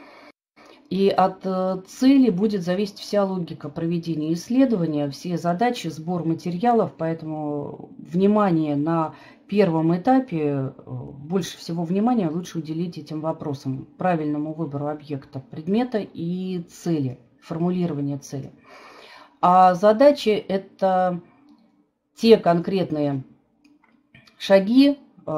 И от цели будет зависеть вся логика проведения исследования, все задачи, сбор материалов. Поэтому внимание на первом этапе, больше всего внимания лучше уделить этим вопросам: правильному выбору объекта, предмета и цели, формулирование цели. А задачи – это те конкретные шаги,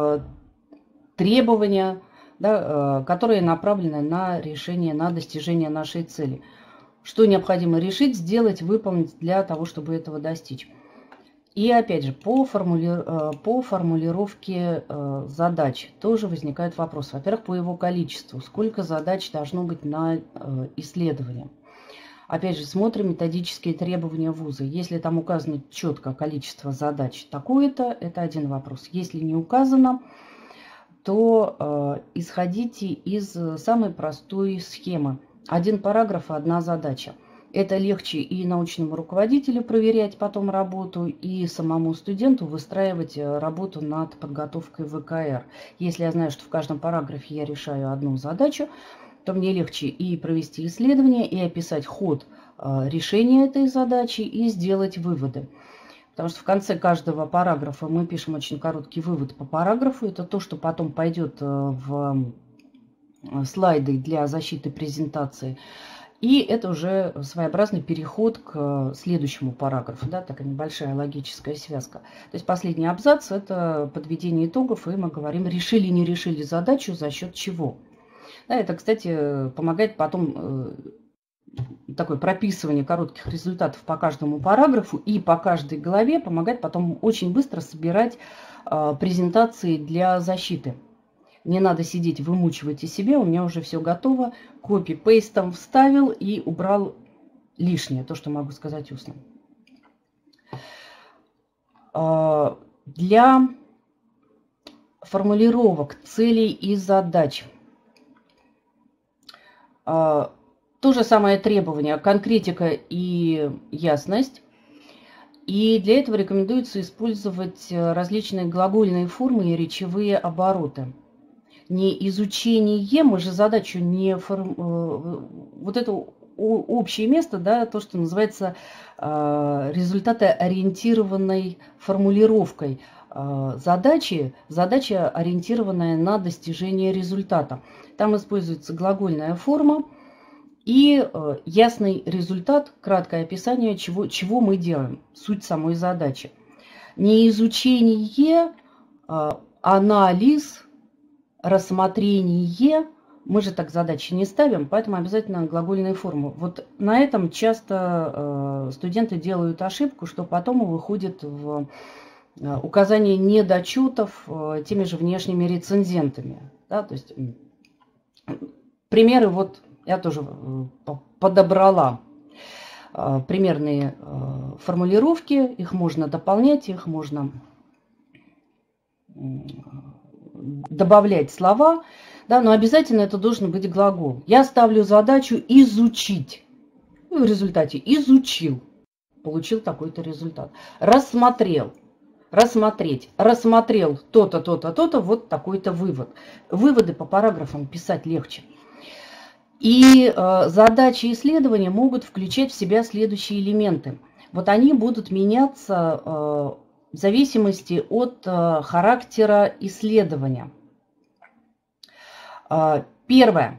требования, да, которые направлены на решение, на достижение нашей цели. Что необходимо решить, сделать, выполнить для того, чтобы этого достичь. И опять же, по, формули... по формулировке задач тоже возникает вопрос. Во-первых, по его количеству. Сколько задач должно быть на исследование? Опять же, смотрим методические требования вуза. Если там указано четко количество задач такое-то, это один вопрос. Если не указано, то э, исходите из самой простой схемы. Один параграф, одна задача. Это легче и научному руководителю проверять потом работу, и самому студенту выстраивать работу над подготовкой вэ ка эр. Если я знаю, что в каждом параграфе я решаю одну задачу, то мне легче и провести исследование, и описать ход э, решения этой задачи, и сделать выводы. Потому что в конце каждого параграфа мы пишем очень короткий вывод по параграфу. Это то, что потом пойдет в слайды для защиты презентации. И это уже своеобразный переход к следующему параграфу. Да, такая небольшая логическая связка. То есть последний абзац – это подведение итогов, и мы говорим, решили, не решили задачу, за счет чего. Да, это, кстати, помогает потом... такое прописывание коротких результатов по каждому параграфу и по каждой главе помогает потом очень быстро собирать э, презентации для защиты. Не надо сидеть, вымучивать из себя, у меня уже все готово. Копи-пейстом вставил и убрал лишнее, то, что могу сказать устно. Э, для формулировок целей и задач э, то же самое требование: конкретика и ясность. И для этого рекомендуется использовать различные глагольные формы и речевые обороты. не изучение, мы же задачу не форм... вот это общее место, да, то, что называется результатоориентированной формулировкой задачи, задача, ориентированная на достижение результата. Там используется глагольная форма и ясный результат, краткое описание, чего, чего мы делаем, суть самой задачи. Не изучение, анализ, рассмотрение, мы же так задачи не ставим, поэтому обязательно глагольные формы. Вот на этом часто студенты делают ошибку, что потом выходит в указание недочетов теми же внешними рецензентами. Да, то есть примеры вот я тоже подобрала. Примерные формулировки, их можно дополнять, их можно добавлять слова, да, но обязательно это должен быть глагол. Я ставлю задачу изучить. И в результате изучил, получил такой-то результат. Рассмотрел. Рассмотреть. Рассмотрел то-то, то-то, то-то, вот такой-то вывод. Выводы по параграфам писать легче. И э, задачи исследования могут включать в себя следующие элементы. Вот они будут меняться э, в зависимости от э, характера исследования. Э, первое.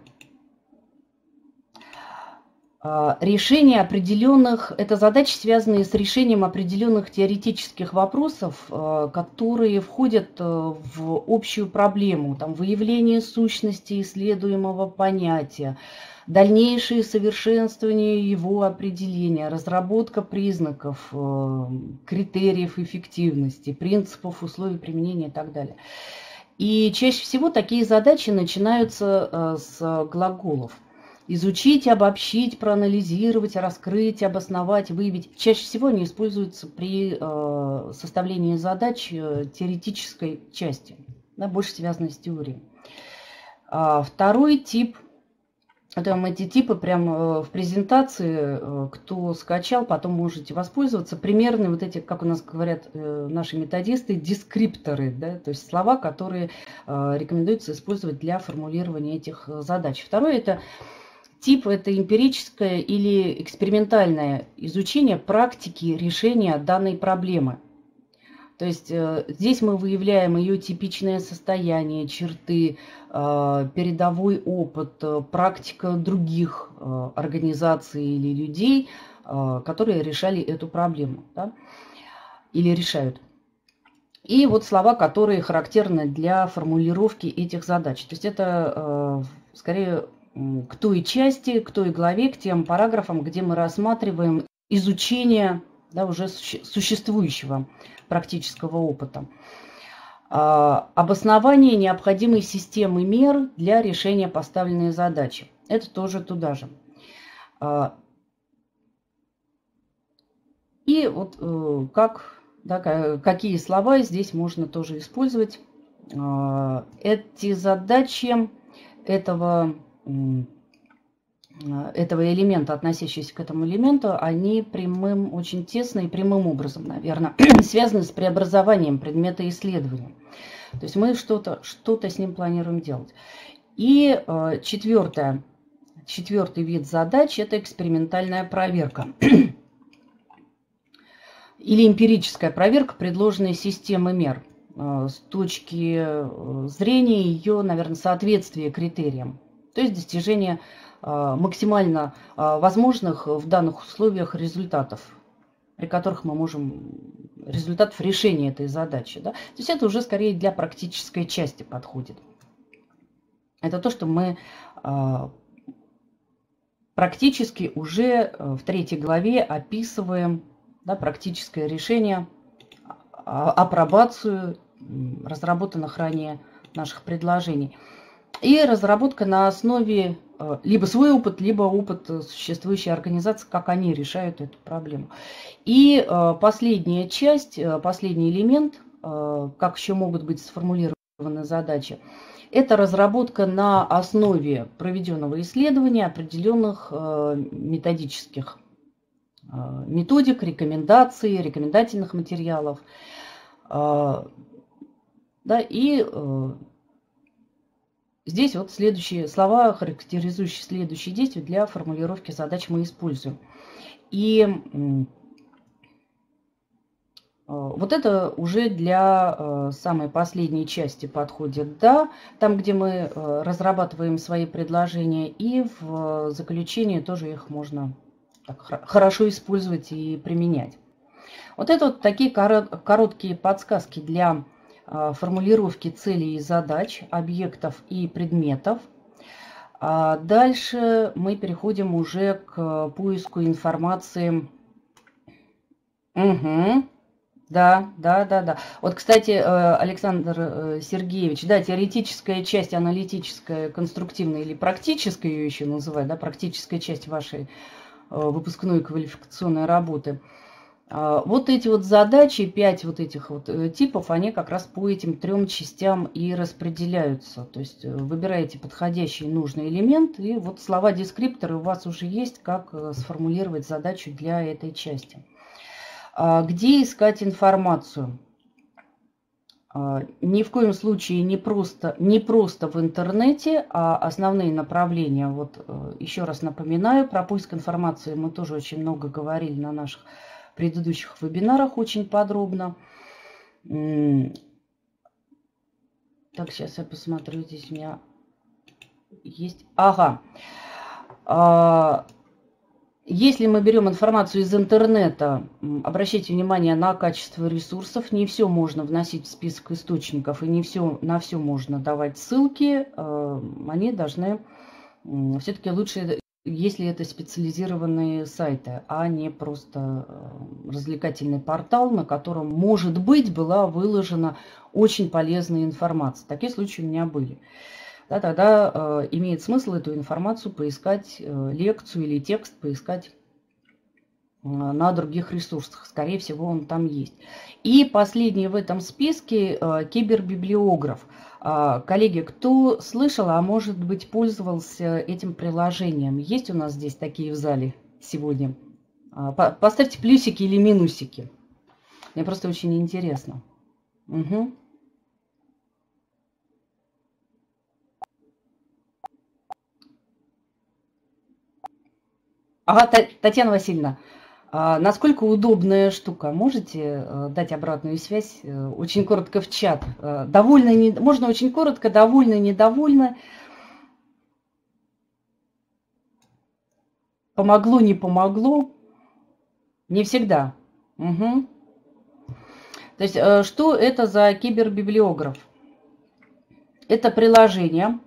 Решение определенных, это задачи, связанные с решением определенных теоретических вопросов, которые входят в общую проблему. Там, выявление сущности исследуемого понятия, дальнейшее совершенствование его определения, разработка признаков, критериев эффективности, принципов, условий применения и так далее. И чаще всего такие задачи начинаются с глаголов. Изучить, обобщить, проанализировать, раскрыть, обосновать, выявить. Чаще всего они используются при э, составлении задач э, теоретической части, да, больше связанной с теорией. А второй тип, там эти типы прямо в презентации, э, кто скачал, потом можете воспользоваться. Примерно вот эти, как у нас говорят э, наши методисты, дескрипторы, да, то есть слова, которые э, рекомендуется использовать для формулирования этих задач. Второй это... Тип – это эмпирическое или экспериментальное изучение практики решения данной проблемы. То есть э, здесь мы выявляем ее типичное состояние, черты, э, передовой опыт, э, практика других э, организаций или людей, э, которые решали эту проблему, да, или решают. И вот слова, которые характерны для формулировки этих задач. То есть это э, скорее... к той части, к той главе, к тем параграфам, где мы рассматриваем изучение, да, уже существующего практического опыта. А, обоснование необходимой системы мер для решения поставленной задачи. Это тоже туда же. А, и вот как, да, какие слова здесь можно тоже использовать. А, эти задачи этого... этого элемента, относящиеся к этому элементу, они прямым, очень тесно и прямым образом, наверное, связаны с преобразованием предмета исследования. То есть мы что-то что-то с ним планируем делать. И э, четвертое, четвертый вид задач – это экспериментальная проверка. Или эмпирическая проверка предложенной системы мер э, с точки зрения ее, наверное, соответствия критериям. То есть достижение э, максимально э, возможных в данных условиях результатов, при которых мы можем, результатов решения этой задачи. Да? То есть это уже скорее для практической части подходит. Это то, что мы э, практически уже в третьей главе описываем, да, практическое решение, апробацию разработанных ранее наших предложений. И разработка на основе либо свой опыт, либо опыт существующей организации, как они решают эту проблему. И последняя часть, последний элемент, как еще могут быть сформулированы задачи, это разработка на основе проведенного исследования определенных методических методик, рекомендаций, рекомендательных материалов. Да, и здесь вот следующие слова, характеризующие следующие действия для формулировки задач мы используем. И вот это уже для самой последней части подходит, да, там, где мы разрабатываем свои предложения, и в заключении тоже их можно так хорошо использовать и применять. Вот это вот такие короткие подсказки для формулировки целей и задач, объектов и предметов. А дальше мы переходим уже к поиску информации. Угу. Да, да, да, да. Вот, кстати, Александр Сергеевич, да, теоретическая часть, аналитическая, конструктивная или практическая ее еще называют, да, практическая часть вашей выпускной квалификационной работы. Вот эти вот задачи, пять вот этих вот типов, они как раз по этим трем частям и распределяются. То есть выбираете подходящий нужный элемент, и вот слова-дескрипторы у вас уже есть, как сформулировать задачу для этой части. Где искать информацию? Ни в коем случае не просто, не просто в интернете, а основные направления. Вот еще раз напоминаю, про поиск информации мы тоже очень много говорили на наших предыдущих вебинарах очень подробно. Так, сейчас я посмотрю, здесь у меня есть... Ага. Если мы берем информацию из интернета, обращайте внимание на качество ресурсов. Не все можно вносить в список источников, и не все, на все можно давать ссылки. Они должны все-таки лучше, если это специализированные сайты, а не просто развлекательный портал, на котором, может быть, была выложена очень полезная информация. Такие случаи у меня были. Да, тогда э, имеет смысл эту информацию поискать, э, лекцию или текст поискать э, на других ресурсах. Скорее всего, он там есть. И последний в этом списке э, кибербиблиограф. Э, коллеги, кто слышал, а может быть пользовался этим приложением? Есть у нас здесь такие в зале сегодня? Э, поставьте плюсики или минусики. Мне просто очень интересно. Угу. Ага, Татьяна Васильевна, а насколько удобная штука? Можете дать обратную связь? Очень коротко в чат. Довольно, не... Можно очень коротко, довольно, недовольно. Помогло, не помогло? Не всегда. Угу. То есть, что это за кибербиблиограф? Это приложение.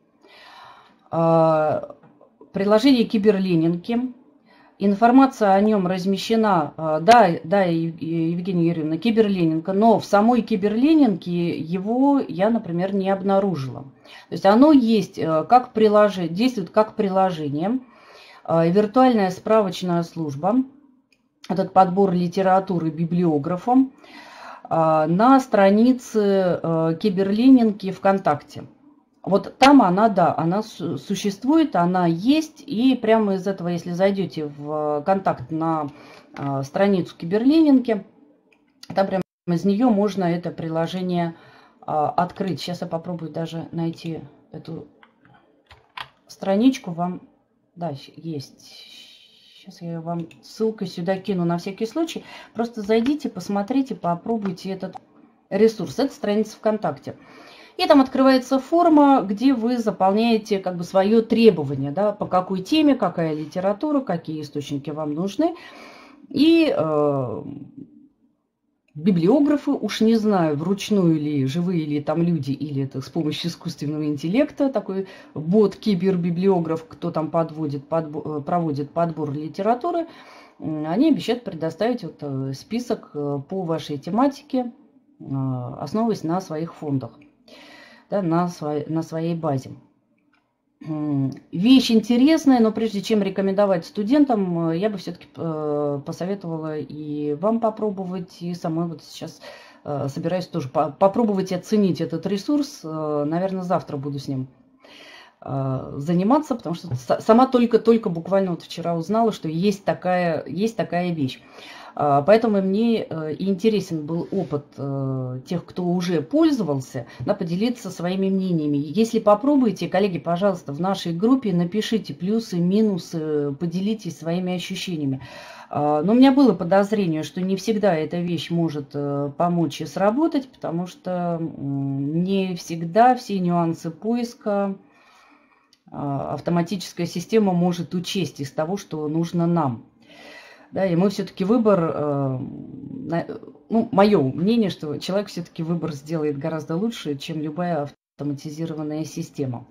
Приложение Киберленинки. Информация о нем размещена, да, да, Евгения Юрьевна, Киберленинка, но в самой Киберленинке его я, например, не обнаружила. То есть оно есть как приложение, действует как приложение, виртуальная справочная служба, этот подбор литературы библиографом на странице Киберленинки ВКонтакте. Вот там она, да, она существует, она есть, и прямо из этого, если зайдете в контакт на э, страницу Киберленинки, там прямо из нее можно это приложение э, открыть. Сейчас я попробую даже найти эту страничку вам. Да, есть. Сейчас я вам ссылкой сюда кину на всякий случай. Просто зайдите, посмотрите, попробуйте этот ресурс. Это страница ВКонтакте. И там открывается форма, где вы заполняете как бы свое требование, да, по какой теме, какая литература, какие источники вам нужны. И э, библиографы, уж не знаю, вручную или живые, или там люди, или это с помощью искусственного интеллекта, такой бот, кибербиблиограф, кто там подводит, подбор, проводит подбор литературы, они обещают предоставить вот список по вашей тематике, основываясь на своих фондах. Да, на, своей, на своей базе. Вещь интересная, но прежде чем рекомендовать студентам, я бы все-таки посоветовала и вам попробовать, и самой вот сейчас собираюсь тоже попробовать оценить этот ресурс. Наверное, завтра буду с ним заниматься, потому что сама только-только буквально вот вчера узнала, что есть такая, есть такая вещь. Поэтому мне и интересен был опыт тех, кто уже пользовался, да, поделиться своими мнениями. Если попробуете, коллеги, пожалуйста, в нашей группе напишите плюсы, минусы, поделитесь своими ощущениями. Но у меня было подозрение, что не всегда эта вещь может помочь и сработать, потому что не всегда все нюансы поиска автоматическая система может учесть из того, что нужно нам. Да, и мы все-таки выбор, ну, мое мнение, что человек все-таки выбор сделает гораздо лучше, чем любая автоматизированная система.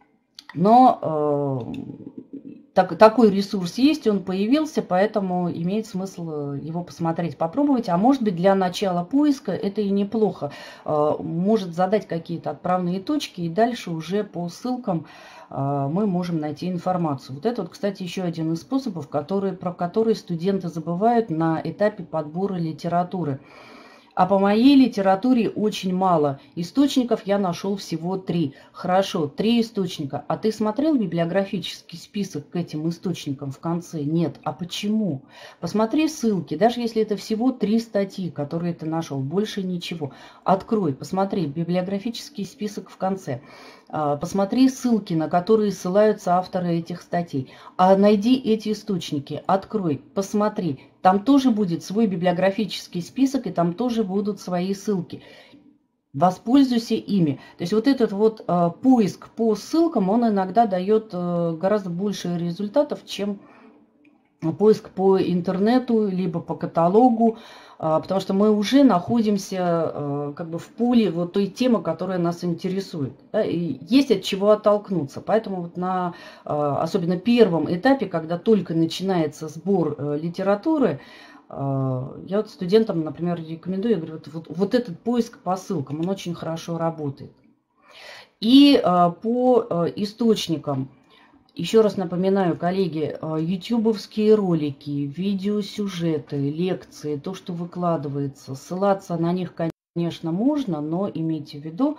Но так, такой ресурс есть, он появился, поэтому имеет смысл его посмотреть, попробовать. А может быть, для начала поиска это и неплохо. Может задать какие-то отправные точки, и дальше уже по ссылкам мы можем найти информацию. Вот это, вот, кстати, еще один из способов, который, про который студенты забывают на этапе подбора литературы. А по моей литературе очень мало. Источников я нашел всего три. Хорошо, три источника. А ты смотрел библиографический список к этим источникам в конце? Нет. А почему? Посмотри ссылки. Даже если это всего три статьи, которые ты нашел, больше ничего. Открой, посмотри библиографический список в конце. Посмотри ссылки, на которые ссылаются авторы этих статей. А найди эти источники, открой, посмотри. Там тоже будет свой библиографический список, и там тоже будут свои ссылки. Воспользуйся ими. То есть вот этот вот э, поиск по ссылкам, он иногда дает э, гораздо больше результатов, чем поиск по интернету, либо по каталогу, потому что мы уже находимся как бы в поле вот той темы, которая нас интересует. Да, и есть от чего оттолкнуться. Поэтому вот на особенно первом этапе, когда только начинается сбор литературы, я вот студентам, например, рекомендую, я говорю, вот, вот, вот этот поиск по ссылкам, он очень хорошо работает. И по источникам. Еще раз напоминаю, коллеги, ютубовские ролики, видеосюжеты, лекции, то, что выкладывается, ссылаться на них, конечно, можно, но имейте в виду,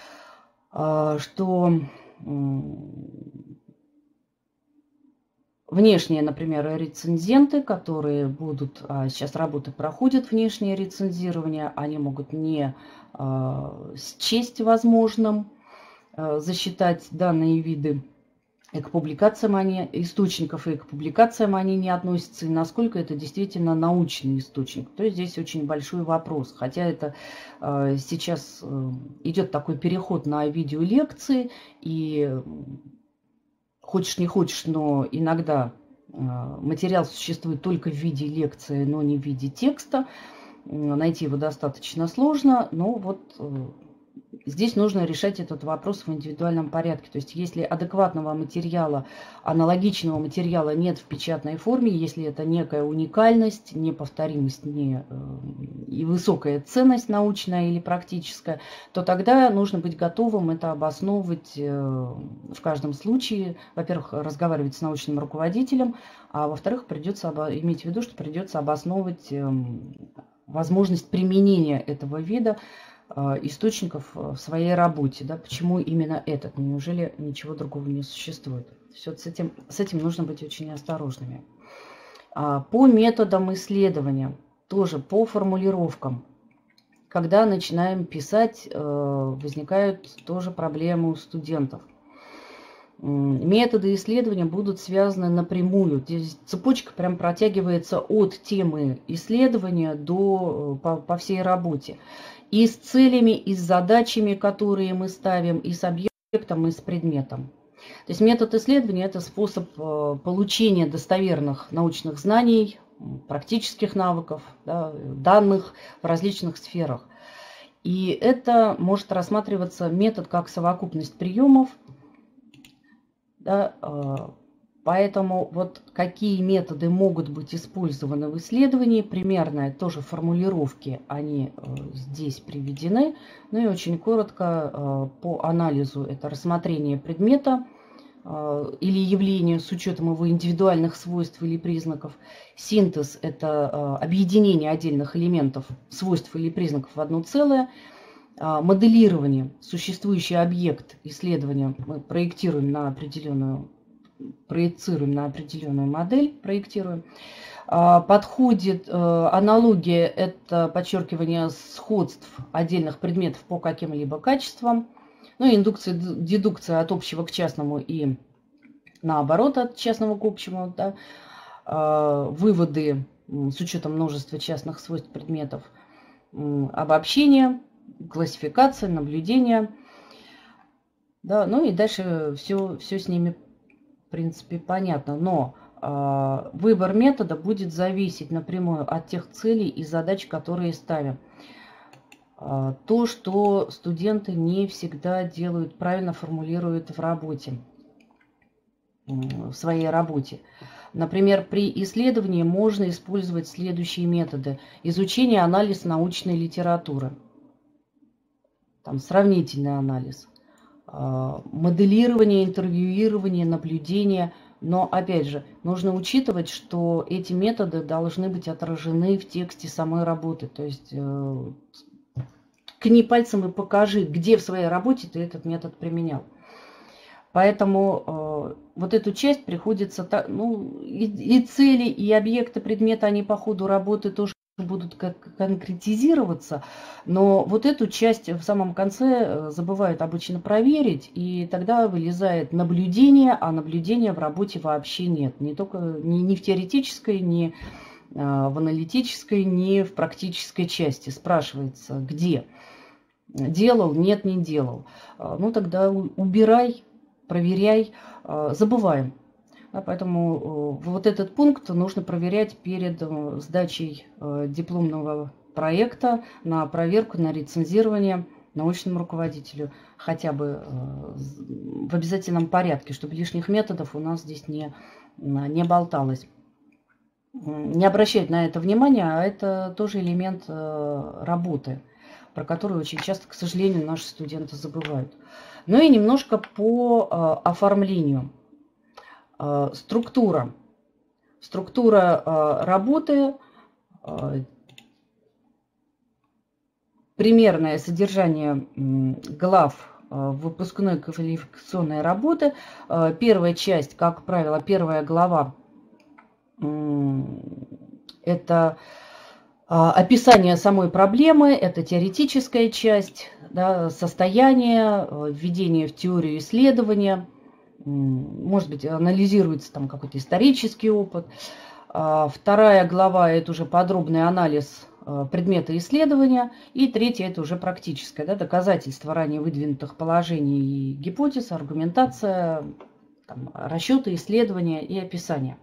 что внешние, например, рецензенты, которые будут, а сейчас работы проходят внешнее рецензирование, они могут не счесть возможным засчитать данные виды. И к публикациям они, источников и к публикациям они не относятся, и насколько это действительно научный источник. То есть здесь очень большой вопрос. Хотя это э, сейчас э, идет такой переход на видеолекции, и хочешь не хочешь, но иногда э, материал существует только в виде лекции, но не в виде текста. Найти его достаточно сложно, но вот... Э, Здесь нужно решать этот вопрос в индивидуальном порядке. То есть если адекватного материала, аналогичного материала нет в печатной форме, если это некая уникальность, неповторимость не, и высокая ценность научная или практическая, то тогда нужно быть готовым это обосновывать в каждом случае. Во-первых, разговаривать с научным руководителем, а во-вторых, придется иметь в виду, что придется обосновывать возможность применения этого вида источников в своей работе. Да? Почему именно этот? Неужели ничего другого не существует? Все с этим, с этим нужно быть очень осторожными. По методам исследования, тоже по формулировкам. Когда начинаем писать, возникают тоже проблемы у студентов. Методы исследования будут связаны напрямую. Здесь цепочка прям протягивается от темы исследования до, по, по всей работе. И с целями, и с задачами, которые мы ставим, и с объектом, и с предметом. То есть метод исследования – это способ получения достоверных научных знаний, практических навыков, да, данных в различных сферах. И это может рассматриваться метод как совокупность приемов. Да, поэтому вот какие методы могут быть использованы в исследовании, примерно тоже формулировки, они здесь приведены. Ну и очень коротко по анализу: это рассмотрение предмета или явления с учетом его индивидуальных свойств или признаков. Синтез – это объединение отдельных элементов, свойств или признаков в одно целое. моделирование, существующий объект исследования мы проектируем на определенную, проецируем на определенную модель, проектируем. Подходит аналогия, это подчеркивание сходств отдельных предметов по каким-либо качествам. Ну, индукция, дедукция от общего к частному и наоборот от частного к общему. Да. Выводы с учетом множества частных свойств предметов. Обобщение, классификация, наблюдение. Да, ну и дальше все, все с ними, в принципе, понятно. Но э, выбор метода будет зависеть напрямую от тех целей и задач, которые ставим. Э, то, что студенты не всегда делают, правильно формулируют в работе, э, в своей работе. Например, при исследовании можно использовать следующие методы. Изучение, анализ научной литературы. Там сравнительный анализ. Моделирование, интервьюирование, наблюдение. Но, опять же, нужно учитывать, что эти методы должны быть отражены в тексте самой работы. То есть, ткни пальцем и покажи, где в своей работе ты этот метод применял. Поэтому э, вот эту часть приходится, ну, и, и цели, и объекты предмета, они по ходу работы тоже будут как конкретизироваться, но вот эту часть в самом конце забывают обычно проверить, и тогда вылезает наблюдение, а наблюдения в работе вообще нет. Не только ни, ни в теоретической, ни э, в аналитической, ни в практической части. Спрашивается, где? Делал? Нет, не делал. Ну тогда убирай. Проверяй, забываем. Да, поэтому вот этот пункт нужно проверять перед сдачей дипломного проекта на проверку, на рецензирование научному руководителю. Хотя бы в обязательном порядке, чтобы лишних методов у нас здесь не, не болталось. Не обращать на это внимания, а это тоже элемент работы, про который очень часто, к сожалению, наши студенты забывают. Ну и немножко по э, оформлению. Э, структура. Структура э, работы, э, примерное содержание э, глав э, выпускной квалификационной работы. Э, первая часть, как правило, первая глава, э, это э, описание самой проблемы, это теоретическая часть. Да, состояние, введение в теорию исследования, может быть, анализируется там какой-то исторический опыт. Вторая глава – это уже подробный анализ предмета исследования. И третья – это уже практическое, да, доказательство ранее выдвинутых положений и гипотез, аргументация, там, расчеты, исследования и описание.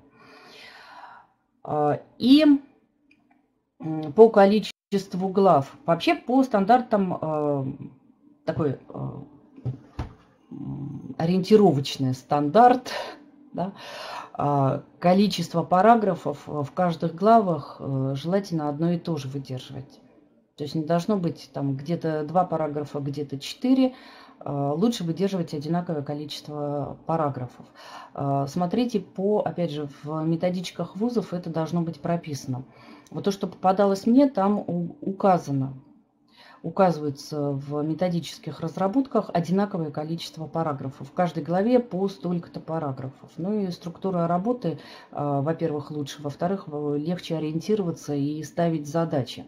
И по количеству глав. Вообще по стандартам э, такой э, ориентировочный стандарт, да, э, количество параграфов в каждых главах э, желательно одно и то же выдерживать. То есть не должно быть там где-то два параграфа, где-то четыре. Э, лучше выдерживать одинаковое количество параграфов. Э, смотрите по, опять же, в методичках вузов это должно быть прописано. Вот то, что попадалось мне, там указано, указывается в методических разработках одинаковое количество параграфов. В каждой главе по столько-то параграфов. Ну и структура работы, во-первых, лучше, во-вторых, легче ориентироваться и ставить задачи.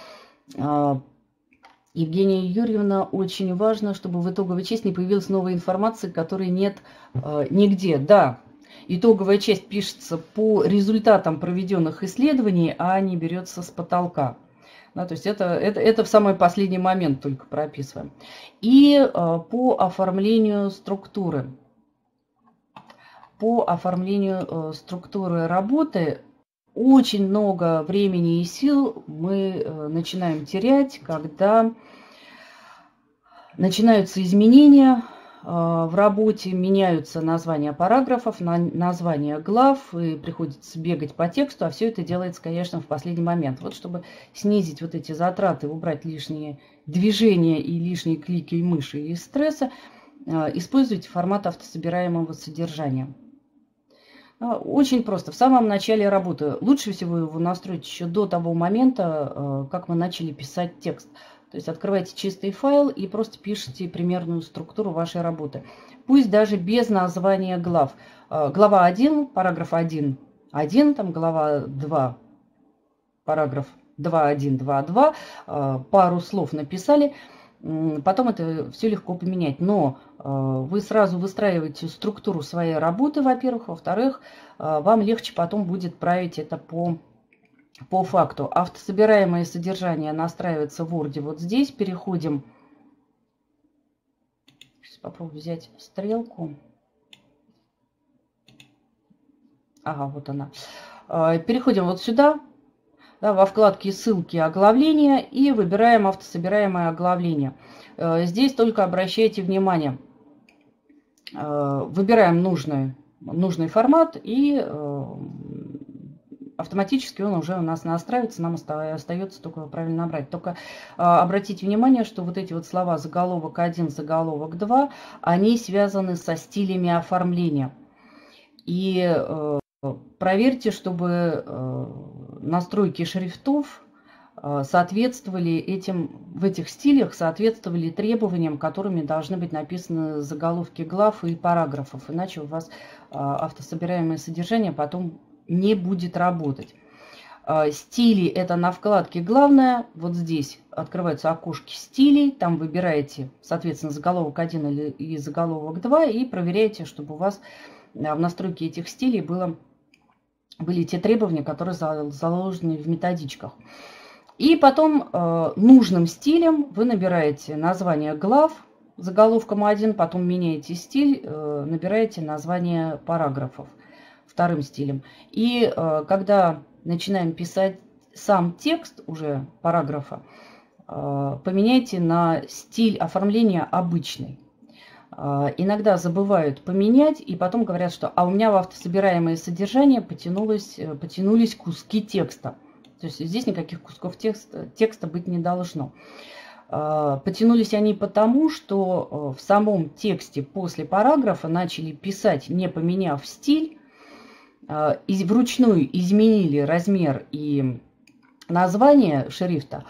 Евгения Юрьевна, очень важно, чтобы в итоговой части не появилась новая информация, которой нет нигде. Да. Итоговая часть пишется по результатам проведенных исследований, а не берется с потолка. Да, то есть это, это, это в самый последний момент только прописываем. И э, по оформлению структуры. По оформлению э, структуры работы очень много времени и сил мы э, начинаем терять, когда начинаются изменения в работе, меняются названия параграфов, названия глав, и приходится бегать по тексту, а все это делается, конечно, в последний момент. Вот чтобы снизить вот эти затраты, убрать лишние движения и лишние клики и мыши из стресса, используйте формат автособираемого содержания. Очень просто. В самом начале работы лучше всего его настроить еще до того момента, как мы начали писать текст. То есть открываете чистый файл и просто пишите примерную структуру вашей работы. Пусть даже без названия глав. Глава один, параграф один, один, там глава два, параграф два, один, два, два, пару слов написали, потом это все легко поменять. Но вы сразу выстраиваете структуру своей работы, во-первых, во-вторых, вам легче потом будет править это по... По факту автособираемое содержание настраивается в Word вот здесь. Переходим. Сейчас попробую взять стрелку. Ага, вот она. Переходим вот сюда, да, во вкладке ссылки оглавления и выбираем автособираемое оглавление. Здесь только обращайте внимание. Выбираем нужный, нужный формат и... автоматически он уже у нас настраивается, нам остается только правильно набрать. Только а, обратите внимание, что вот эти вот слова заголовок один, заголовок два, они связаны со стилями оформления. И э, проверьте, чтобы э, настройки шрифтов э, соответствовали этим, в этих стилях соответствовали требованиям, которыми должны быть написаны заголовки глав и параграфов. Иначе у вас э, автособираемое содержание потом не будет работать. Стили — это на вкладке «Главное». Вот здесь открываются окошки стилей. Там выбираете, соответственно, заголовок один или и заголовок два и проверяете, чтобы у вас в настройке этих стилей было, были те требования, которые заложены в методичках. И потом э, нужным стилем вы набираете название глав заголовком один, потом меняете стиль, э, набираете название параграфов вторым стилем. И э, когда начинаем писать сам текст уже параграфа, э, поменяйте на стиль оформления обычный. Э, иногда забывают поменять и потом говорят, что а у меня в автособираемое содержание потянулось, потянулись куски текста. То есть здесь никаких кусков текста, текста быть не должно. Э, потянулись они потому, что в самом тексте после параграфа начали писать, не поменяв стиль, и вручную изменили размер и название шрифта,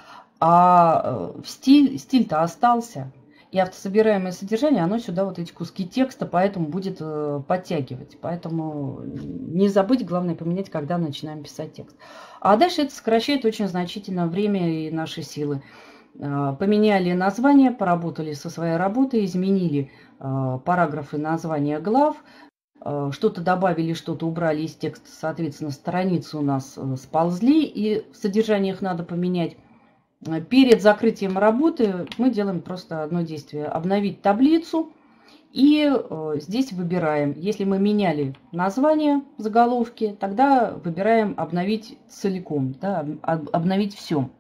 а стиль, стиль-то остался. И автособираемое содержание, оно сюда вот эти куски текста, поэтому будет подтягивать. Поэтому не забыть, главное поменять, когда начинаем писать текст. А дальше это сокращает очень значительно время и наши силы. Поменяли название, поработали со своей работой, изменили параграфы, названия глав, что-то добавили, что-то убрали из текста, соответственно, страницы у нас сползли, и в содержаниях надо поменять. Перед закрытием работы мы делаем просто одно действие. Обновить таблицу. И здесь выбираем, если мы меняли название заголовки, тогда выбираем обновить целиком, да, обновить все.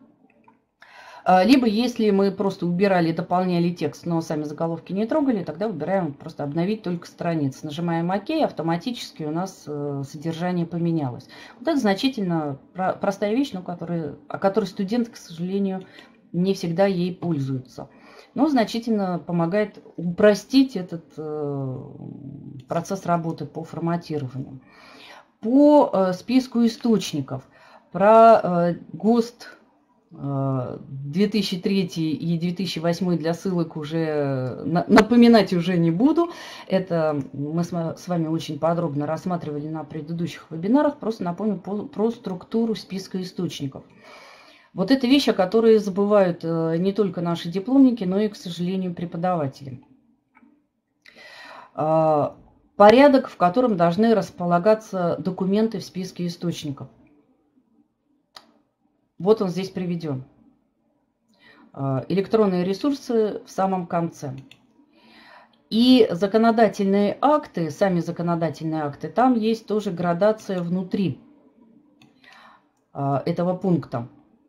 Либо если мы просто убирали, дополняли текст, но сами заголовки не трогали, тогда выбираем просто обновить только страницы. Нажимаем ОК, автоматически у нас содержание поменялось. Вот это значительно простая вещь, но которая, о которой студенты, к сожалению, не всегда ей пользуются. Но значительно помогает упростить этот процесс работы по форматированию. По списку источников. Про ГОСТ две тысячи третий и две тысячи восьмой для ссылок уже напоминать уже не буду. Это мы с вами очень подробно рассматривали на предыдущих вебинарах. Просто напомню про структуру списка источников. Вот это вещь, о которой забывают не только наши дипломники, но и, к сожалению, преподаватели. Порядок, в котором должны располагаться документы в списке источников. Вот он здесь приведен. Электронные ресурсы в самом конце. И законодательные акты, сами законодательные акты, там есть тоже градация внутри этого пункта.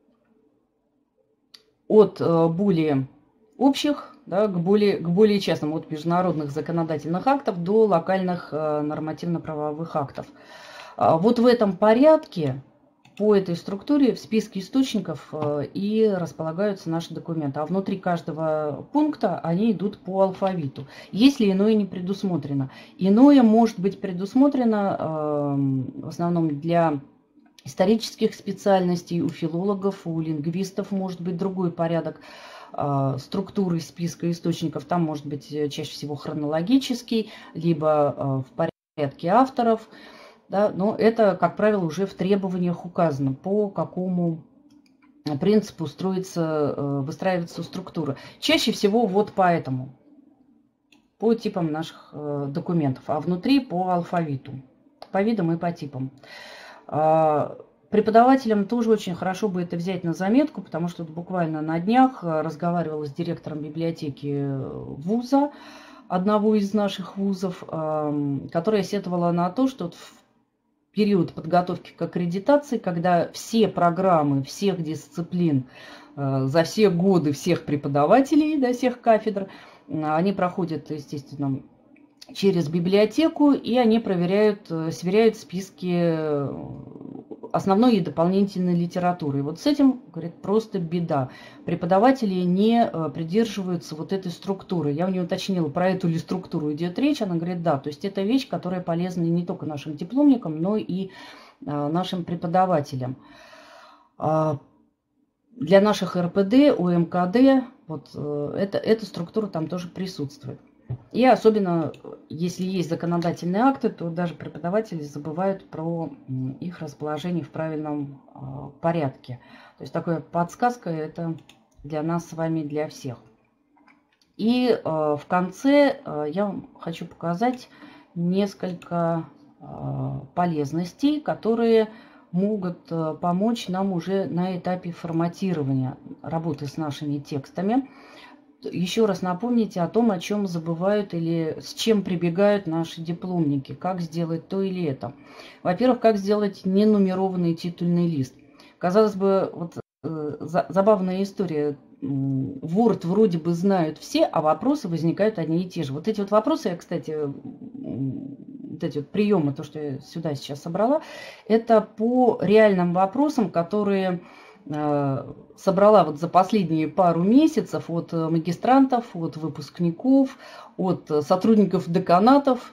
От более общих, да, к, более, к более частным, от международных законодательных актов до локальных нормативно-правовых актов. Вот в этом порядке, по этой структуре в списке источников и располагаются наши документы. А внутри каждого пункта они идут по алфавиту, если иное не предусмотрено. Иное может быть предусмотрено в основном для исторических специальностей, у филологов, у лингвистов может быть другой порядок. структуры списка источников. Там может быть чаще всего хронологический, либо в порядке авторов. Да, но это, как правило, уже в требованиях указано, по какому принципу строится, выстраивается структура. Чаще всего вот поэтому, по типам наших документов, а внутри по алфавиту, по видам и по типам. Преподавателям тоже очень хорошо бы это взять на заметку, потому что буквально на днях разговаривала с директором библиотеки вуза, одного из наших вузов, которая сетовала на то, что в период подготовки к аккредитации, когда все программы всех дисциплин за все годы всех преподавателей, да, всех кафедр, они проходят, естественно, через библиотеку, и они проверяют, сверяют списки основной и дополнительной литературы. И вот с этим, говорит, просто беда. Преподаватели не придерживаются вот этой структуры. Я у нее уточнила, про эту ли структуру идет речь. Она говорит, да, то есть это вещь, которая полезна не только нашим дипломникам, но и нашим преподавателям. Для наших эр пэ дэ, о эм ка дэ, вот это, эта структура там тоже присутствует. И особенно, если есть законодательные акты, то даже преподаватели забывают про их расположение в правильном порядке. То есть такая подсказка, это для нас с вами, для всех. И в конце я вам хочу показать несколько полезностей, которые могут помочь нам уже на этапе форматирования работы с нашими текстами. Еще раз напомните о том, о чем забывают или с чем прибегают наши дипломники. Как сделать то или это. Во-первых, как сделать ненумерованный титульный лист. Казалось бы, вот э, за, забавная история. Word вроде бы знают все, а вопросы возникают одни и те же. Вот эти вот вопросы, я, кстати, вот эти вот приемы, то, что я сюда сейчас собрала, это по реальным вопросам, которые собрала вот за последние пару месяцев от магистрантов, от выпускников, от сотрудников деканатов,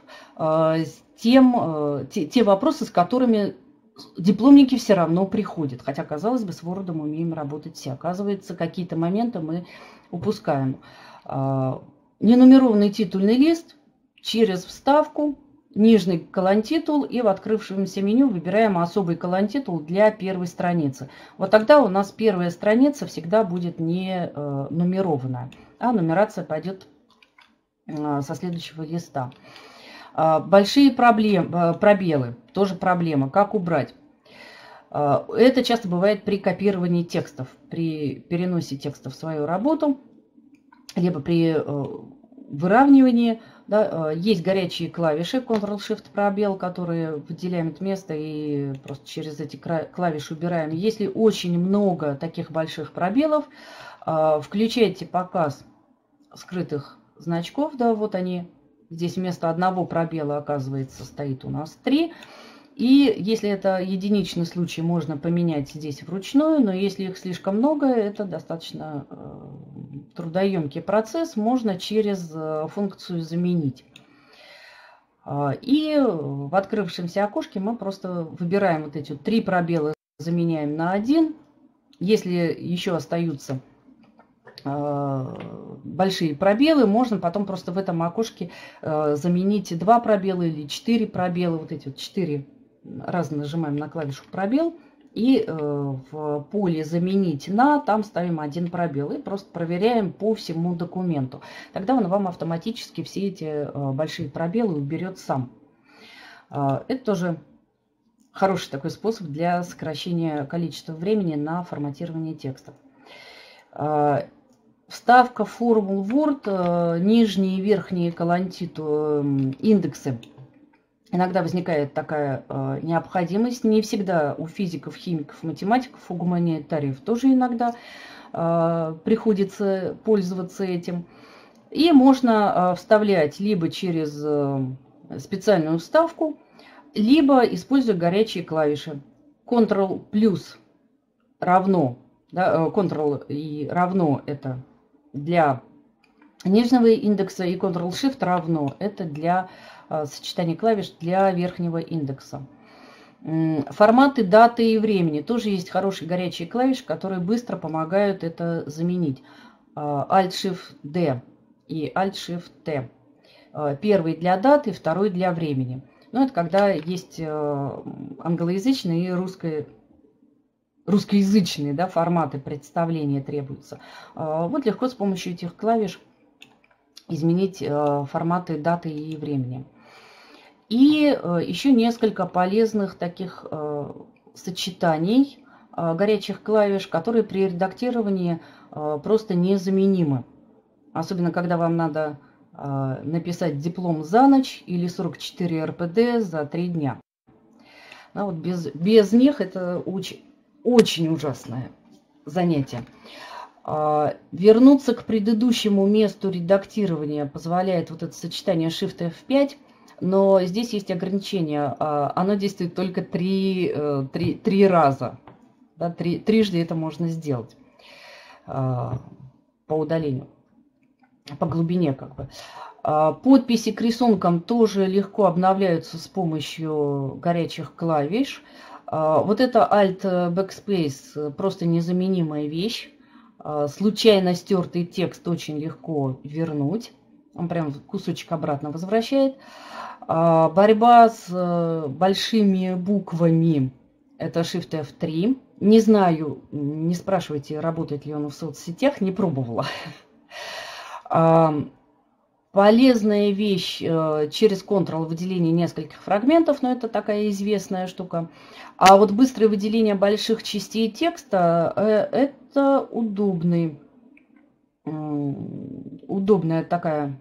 тем, те, те вопросы, с которыми дипломники все равно приходят. Хотя, казалось бы, с Word мы умеем работать все. Оказывается, какие-то моменты мы упускаем. Ненумерованный титульный лист через вставку, нижний колонтитул, и в открывшемся меню выбираем особый колонтитул для первой страницы. Вот тогда у нас первая страница всегда будет не э, нумерованная, а нумерация пойдет э, со следующего листа. Э, большие проблем, э, пробелы, тоже проблема. Как убрать? Э, это часто бывает при копировании текстов, при переносе текста в свою работу, либо при э, выравнивании. Да, есть горячие клавиши контрол-шифт-пробел, которые выделяем это место и просто через эти клавиши убираем. Если очень много таких больших пробелов, включайте показ скрытых значков. Да, вот они. Здесь вместо одного пробела, оказывается, стоит у нас три. И если это единичный случай, можно поменять здесь вручную, но если их слишком много, это достаточно трудоемкий процесс, можно через функцию заменить. И в открывшемся окошке мы просто выбираем вот эти вот три пробела, заменяем на один. Если еще остаются большие пробелы, можно потом просто в этом окошке заменить два пробела или четыре пробела, вот эти вот четыре раз нажимаем на клавишу пробел, и э, в поле «Заменить на» там ставим один пробел и просто проверяем по всему документу. Тогда он вам автоматически все эти э, большие пробелы уберет сам. Э, это тоже хороший такой способ для сокращения количества времени на форматирование текстов. Э, вставка формул Word, э, нижние и верхние колонтиту, э, индексы. Иногда возникает такая э, необходимость, не всегда у физиков, химиков, математиков, у гуманитариев тоже иногда э, приходится пользоваться этим. И можно э, вставлять либо через э, специальную вставку, либо используя горячие клавиши. Ctrl плюс равно, да, Ctrl и равно это для нижнего индекса, и Ctrl-Shift равно это для сочетание клавиш для верхнего индекса. Форматы даты и времени. Тоже есть хорошие горячие клавиши, которые быстро помогают это заменить. Alt-Shift-D и Alt-Shift-T. Первый для даты, второй для времени. Ну, это когда есть англоязычные и русско- русскоязычные, да, форматы представления требуются. Вот легко с помощью этих клавиш изменить форматы даты и времени. И еще несколько полезных таких сочетаний горячих клавиш, которые при редактировании просто незаменимы. Особенно, когда вам надо написать диплом за ночь или сорок четыре эр пэ дэ за три дня. А вот без, без них это очень, очень ужасное занятие. Вернуться к предыдущему месту редактирования позволяет вот это сочетание Shift эф пять, но здесь есть ограничение. Оно действует только три, три, три раза. Да, три, трижды это можно сделать по удалению, по глубине как бы. Подписи к рисункам тоже легко обновляются с помощью горячих клавиш. Вот это Alt Backspace просто незаменимая вещь. Случайно стертый текст очень легко вернуть. Он прям кусочек обратно возвращает. Борьба с большими буквами – это Shift эф три. Не знаю, не спрашивайте, работает ли он в соцсетях, не пробовала. Полезная вещь через Ctrl выделение нескольких фрагментов, но это такая известная штука. А вот быстрое выделение больших частей текста – это удобный, удобная такая,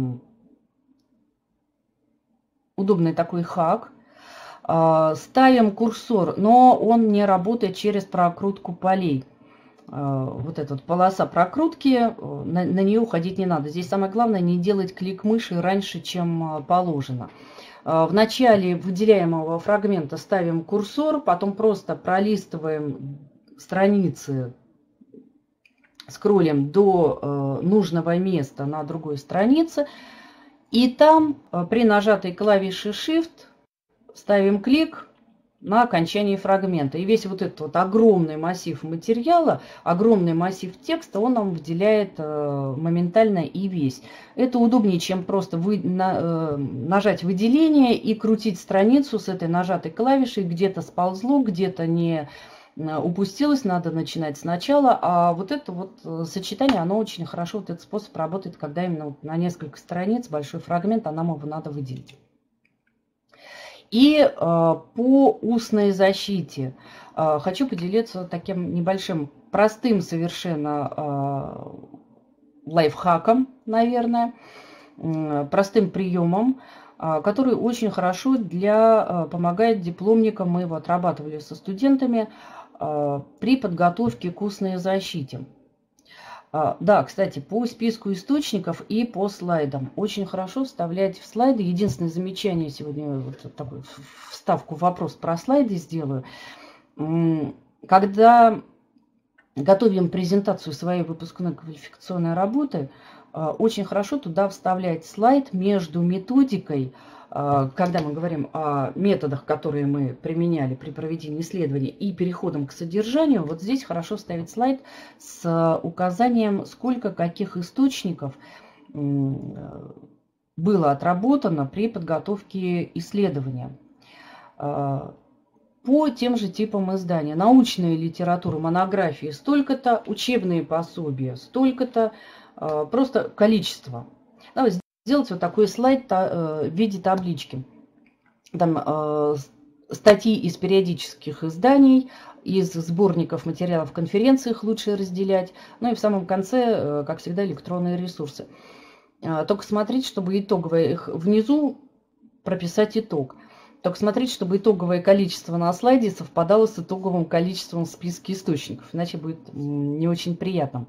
удобный такой хак. Ставим курсор, но он не работает через прокрутку полей. Вот эта вот полоса прокрутки, на, на нее уходить не надо. Здесь самое главное не делать клик мыши раньше, чем положено. В начале выделяемого фрагмента ставим курсор, потом просто пролистываем страницы, скроллим до нужного места на другой странице. И там при нажатой клавише Shift ставим клик на окончании фрагмента. И весь вот этот вот огромный массив материала, огромный массив текста, он нам выделяет э, моментально и весь. Это удобнее, чем просто вы, на, э, нажать выделение и крутить страницу с этой нажатой клавишей. Где-то сползло, где-то не упустилось, надо начинать сначала. А вот это вот сочетание, оно очень хорошо, вот этот способ работает, когда именно вот на несколько страниц большой фрагмент, а нам его надо выделить. И э, по устной защите э, хочу поделиться таким небольшим, простым совершенно э, лайфхаком, наверное, э, простым приемом, э, который очень хорошо для, э, помогает дипломникам. Мы его отрабатывали со студентами э, при подготовке к устной защите. Да, кстати, по списку источников и по слайдам. Очень хорошо вставлять в слайды. Единственное замечание сегодня, вот такую вставку, вопрос про слайды сделаю. Когда готовим презентацию своей выпускной квалификационной работы, очень хорошо туда вставлять слайд между методикой, когда мы говорим о методах, которые мы применяли при проведении исследований, и переходом к содержанию. Вот здесь хорошо ставить слайд с указанием, сколько каких источников было отработано при подготовке исследования. По тем же типам издания. Научная литература, монографии столько-то, учебные пособия столько-то, просто количество. Сделать вот такой слайд в виде таблички. Там э, статьи из периодических изданий, из сборников материалов в конференциях лучше разделять. Ну и в самом конце, э, как всегда, электронные ресурсы. Э, только смотреть, чтобы итоговое их внизу прописать итог. Только смотреть, чтобы итоговое количество на слайде совпадало с итоговым количеством в списке источников. Иначе будет не очень приятно.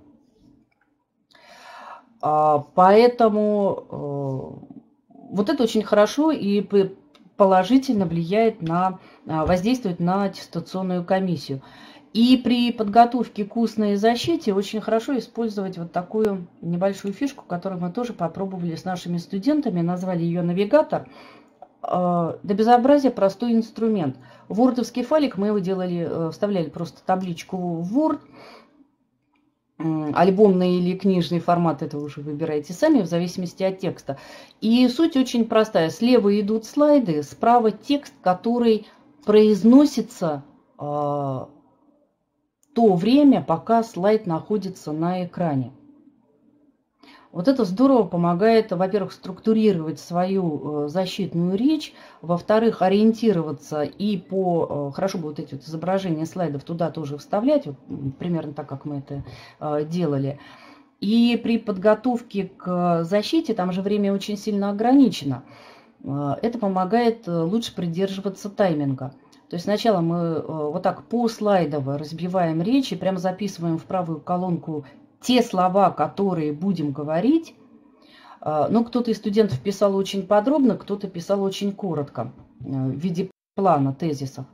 Поэтому вот это очень хорошо и положительно влияет на, воздействует на аттестационную комиссию. И при подготовке к устной защите очень хорошо использовать вот такую небольшую фишку, которую мы тоже попробовали с нашими студентами, назвали ее навигатор. До безобразия простой инструмент. Вордовский файлик мы его делали, вставляли просто табличку в Word. альбомный или книжный формат, это уже выбираете сами, в зависимости от текста. И суть очень простая. Слева идут слайды, справа текст, который произносится э, то время, пока слайд находится на экране. Вот это здорово помогает, во-первых, структурировать свою защитную речь, во-вторых, ориентироваться и по... Хорошо бы вот эти вот изображения слайдов туда тоже вставлять, вот, примерно так, как мы это делали. И при подготовке к защите, там же время очень сильно ограничено, это помогает лучше придерживаться тайминга. То есть сначала мы вот так послайдово разбиваем речь и прямо записываем в правую колонку те слова, которые будем говорить. Ну, кто-то из студентов писал очень подробно, кто-то писал очень коротко, в виде плана, тезисов.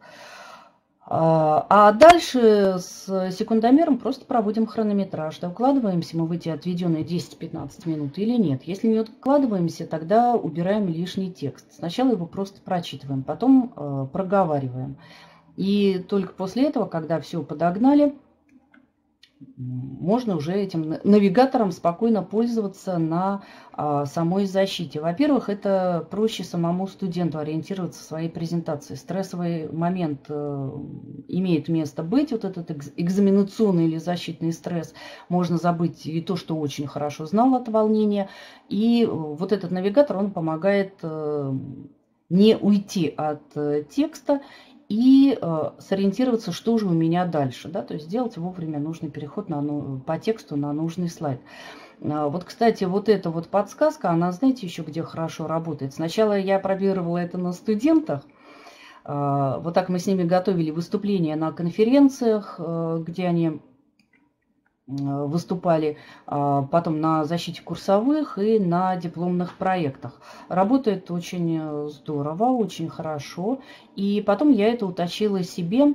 А дальше с секундомером просто проводим хронометраж. Да, укладываемся мы в эти отведенные десять-пятнадцать минут или нет. Если не укладываемся, тогда убираем лишний текст. Сначала его просто прочитываем, потом проговариваем. И только после этого, когда все подогнали, можно уже этим навигатором спокойно пользоваться на а, самой защите. Во-первых, это проще самому студенту ориентироваться в своей презентации. Стрессовый момент э, имеет место быть, вот этот экзаменационный или защитный стресс. Можно забыть и то, что очень хорошо знал от волнения. И вот этот навигатор, он помогает э, не уйти от э, текста и э, сориентироваться, что же у меня дальше, да, то есть сделать вовремя нужный переход на, ну, по тексту на нужный слайд. А, вот, кстати, вот эта вот подсказка, она, знаете, еще где хорошо работает. Сначала я пробировала это на студентах, а, вот так мы с ними готовили выступления на конференциях, а, где они выступали, потом на защите курсовых и на дипломных проектах. Работает очень здорово, очень хорошо. И потом я это утащила себе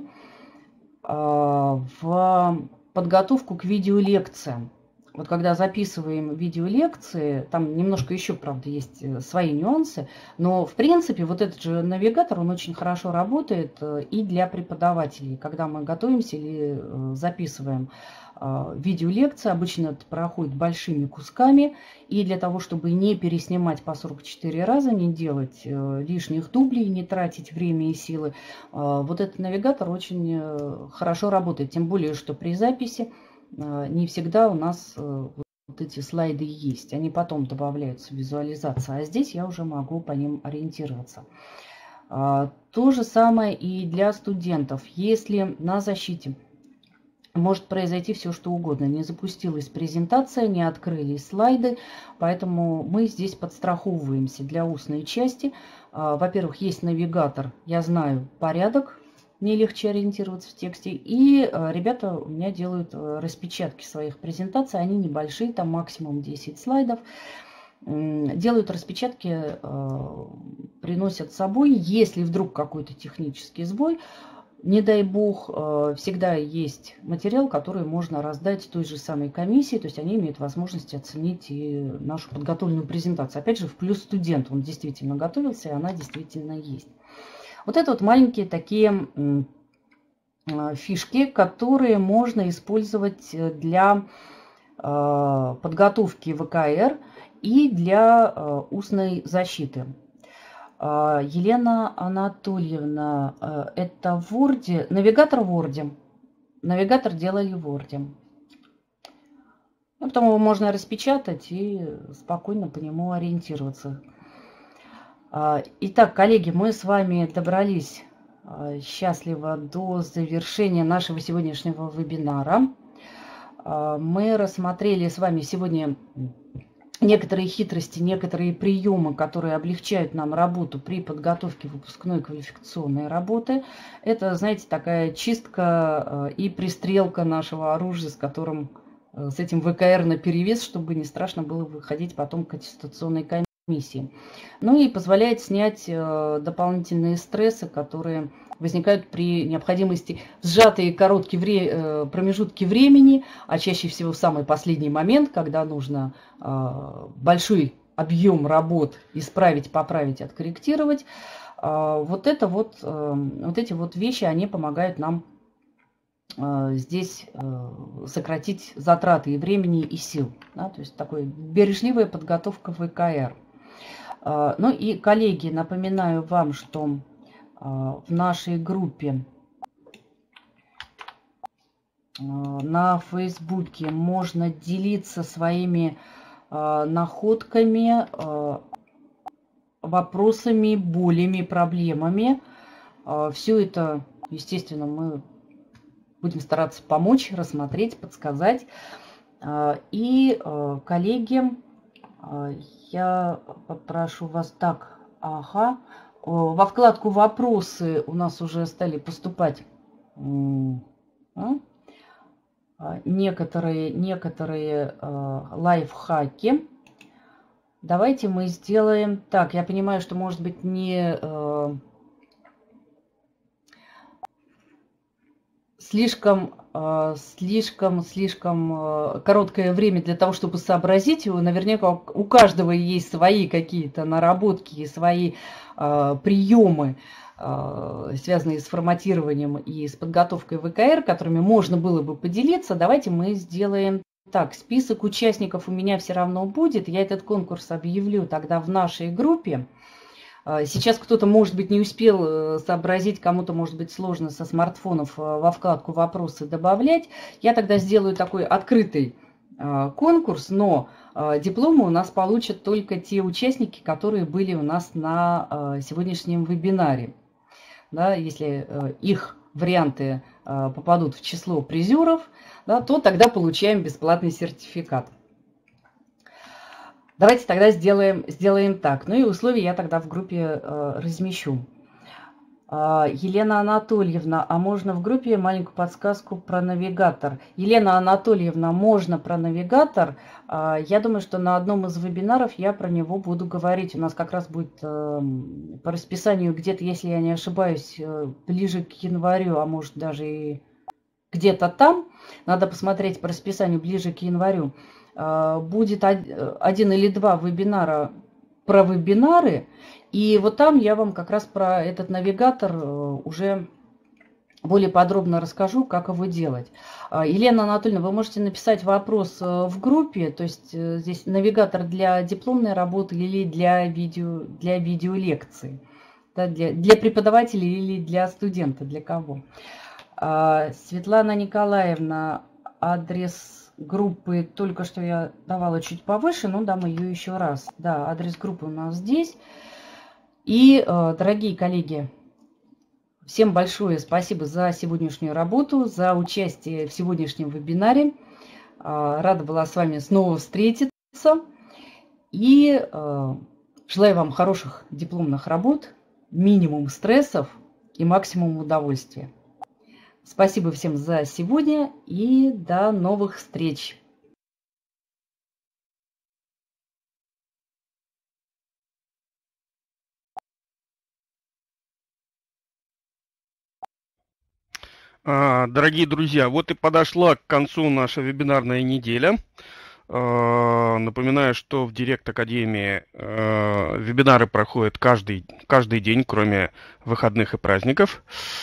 в подготовку к видеолекциям. Вот когда записываем видеолекции, там немножко еще, правда, есть свои нюансы, но, в принципе, вот этот же навигатор, он очень хорошо работает и для преподавателей. Когда мы готовимся или записываем видеолекции, обычно это проходит большими кусками, и для того, чтобы не переснимать по сорок четыре раза, не делать лишних дублей, не тратить время и силы, вот этот навигатор очень хорошо работает, тем более, что при записи не всегда у нас вот эти слайды есть, они потом добавляются в визуализацию, а здесь я уже могу по ним ориентироваться. То же самое и для студентов. Если на защите может произойти все, что угодно. Не запустилась презентация, не открылись слайды, поэтому мы здесь подстраховываемся для устной части. Во-первых, есть навигатор, я знаю порядок, мне легче ориентироваться в тексте. И ребята у меня делают распечатки своих презентаций, они небольшие, там максимум десять слайдов. Делают распечатки, приносят с собой, если вдруг какой-то технический сбой, не дай бог, всегда есть материал, который можно раздать той же самой комиссии, то есть они имеют возможность оценить и нашу подготовленную презентацию. Опять же, в плюс студент, он действительно готовился, и она действительно есть. Вот это вот маленькие такие фишки, которые можно использовать для подготовки вэ ка эр и для устной защиты. Елена Анатольевна, это в Word, навигатор в Word. Навигатор делали в Word. Потом его можно распечатать и спокойно по нему ориентироваться. Итак, коллеги, мы с вами добрались счастливо до завершения нашего сегодняшнего вебинара. Мы рассмотрели с вами сегодня некоторые хитрости, некоторые приемы, которые облегчают нам работу при подготовке выпускной квалификационной работы. Это, знаете, такая чистка и пристрелка нашего оружия, с которым, с этим вэ ка эр наперевес, чтобы не страшно было выходить потом к аттестационной комиссии. Ну и позволяет снять дополнительные стрессы, которые возникают при необходимости в сжатые короткие вре- промежутки времени, а чаще всего в самый последний момент, когда нужно э, большой объем работ исправить, поправить, откорректировать. Э, вот, это вот, э, вот эти вот вещи, они помогают нам здесь сократить затраты и времени, и сил. Да, то есть такой бережливая подготовка в вэ ка эр. Ну и, коллеги, напоминаю вам, что в нашей группе на Фейсбуке можно делиться своими находками, вопросами, болями, проблемами. Все это, естественно, мы будем стараться помочь, рассмотреть, подсказать. И, коллеги, я попрошу вас так, ага, во вкладку «Вопросы» у нас уже стали поступать некоторые, некоторые лайфхаки. Давайте мы сделаем так. Я понимаю, что, может быть, не слишком, слишком, слишком короткое время для того, чтобы сообразить его. Наверняка у каждого есть свои какие-то наработки и свои приемы, связанные с форматированием и с подготовкой вэ ка эр, которыми можно было бы поделиться. Давайте мы сделаем так. Список участников у меня все равно будет. Я этот конкурс объявлю тогда в нашей группе. Сейчас кто-то, может быть, не успел сообразить, кому-то, может быть, сложно со смартфонов во вкладку «Вопросы» добавлять. Я тогда сделаю такой открытый конкурс, но дипломы у нас получат только те участники, которые были у нас на сегодняшнем вебинаре. Да, если их варианты попадут в число призеров, да, то тогда получаем бесплатный сертификат. Давайте тогда сделаем, сделаем так. Ну и условия я тогда в группе э, размещу. Э, Елена Анатольевна, а можно в группе маленькую подсказку про навигатор? Елена Анатольевна, можно про навигатор. Э, я думаю, что на одном из вебинаров я про него буду говорить. У нас как раз будет э, по расписанию где-то, если я не ошибаюсь, э, ближе к январю, а может даже и где-то там. Надо посмотреть по расписанию ближе к январю. Будет один или два вебинара про вебинары. И вот там я вам как раз про этот навигатор уже более подробно расскажу, как его делать. Елена Анатольевна, вы можете написать вопрос в группе, то есть здесь навигатор для дипломной работы или для, видео, для видеолекции, да, для, для преподавателей или для студента, для кого. Светлана Николаевна, адрес группы только что я давала чуть повыше, но дам ее еще раз. Да, адрес группы у нас здесь. И, дорогие коллеги, всем большое спасибо за сегодняшнюю работу, за участие в сегодняшнем вебинаре. Рада была с вами снова встретиться. И желаю вам хороших дипломных работ, минимум стрессов и максимум удовольствия. Спасибо всем за сегодня и до новых встреч. Дорогие друзья, вот и подошла к концу наша вебинарная неделя. Напоминаю, что в Директ Академии вебинары проходят каждый, каждый день, кроме выходных и праздников.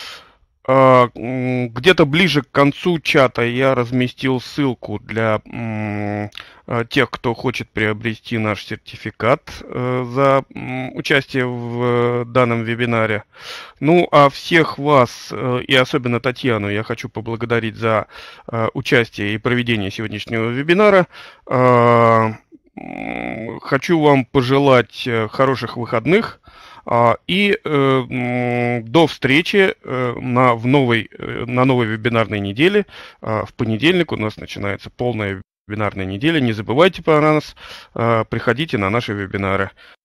Где-то ближе к концу чата я разместил ссылку для тех, кто хочет приобрести наш сертификат за участие в данном вебинаре. Ну, а всех вас, и особенно Татьяну, я хочу поблагодарить за участие и проведение сегодняшнего вебинара. Хочу вам пожелать хороших выходных. И э, до встречи э, на, в новой, э, на новой вебинарной неделе. Э, в понедельник у нас начинается полная вебинарная неделя. Не забывайте про нас, э, приходите на наши вебинары.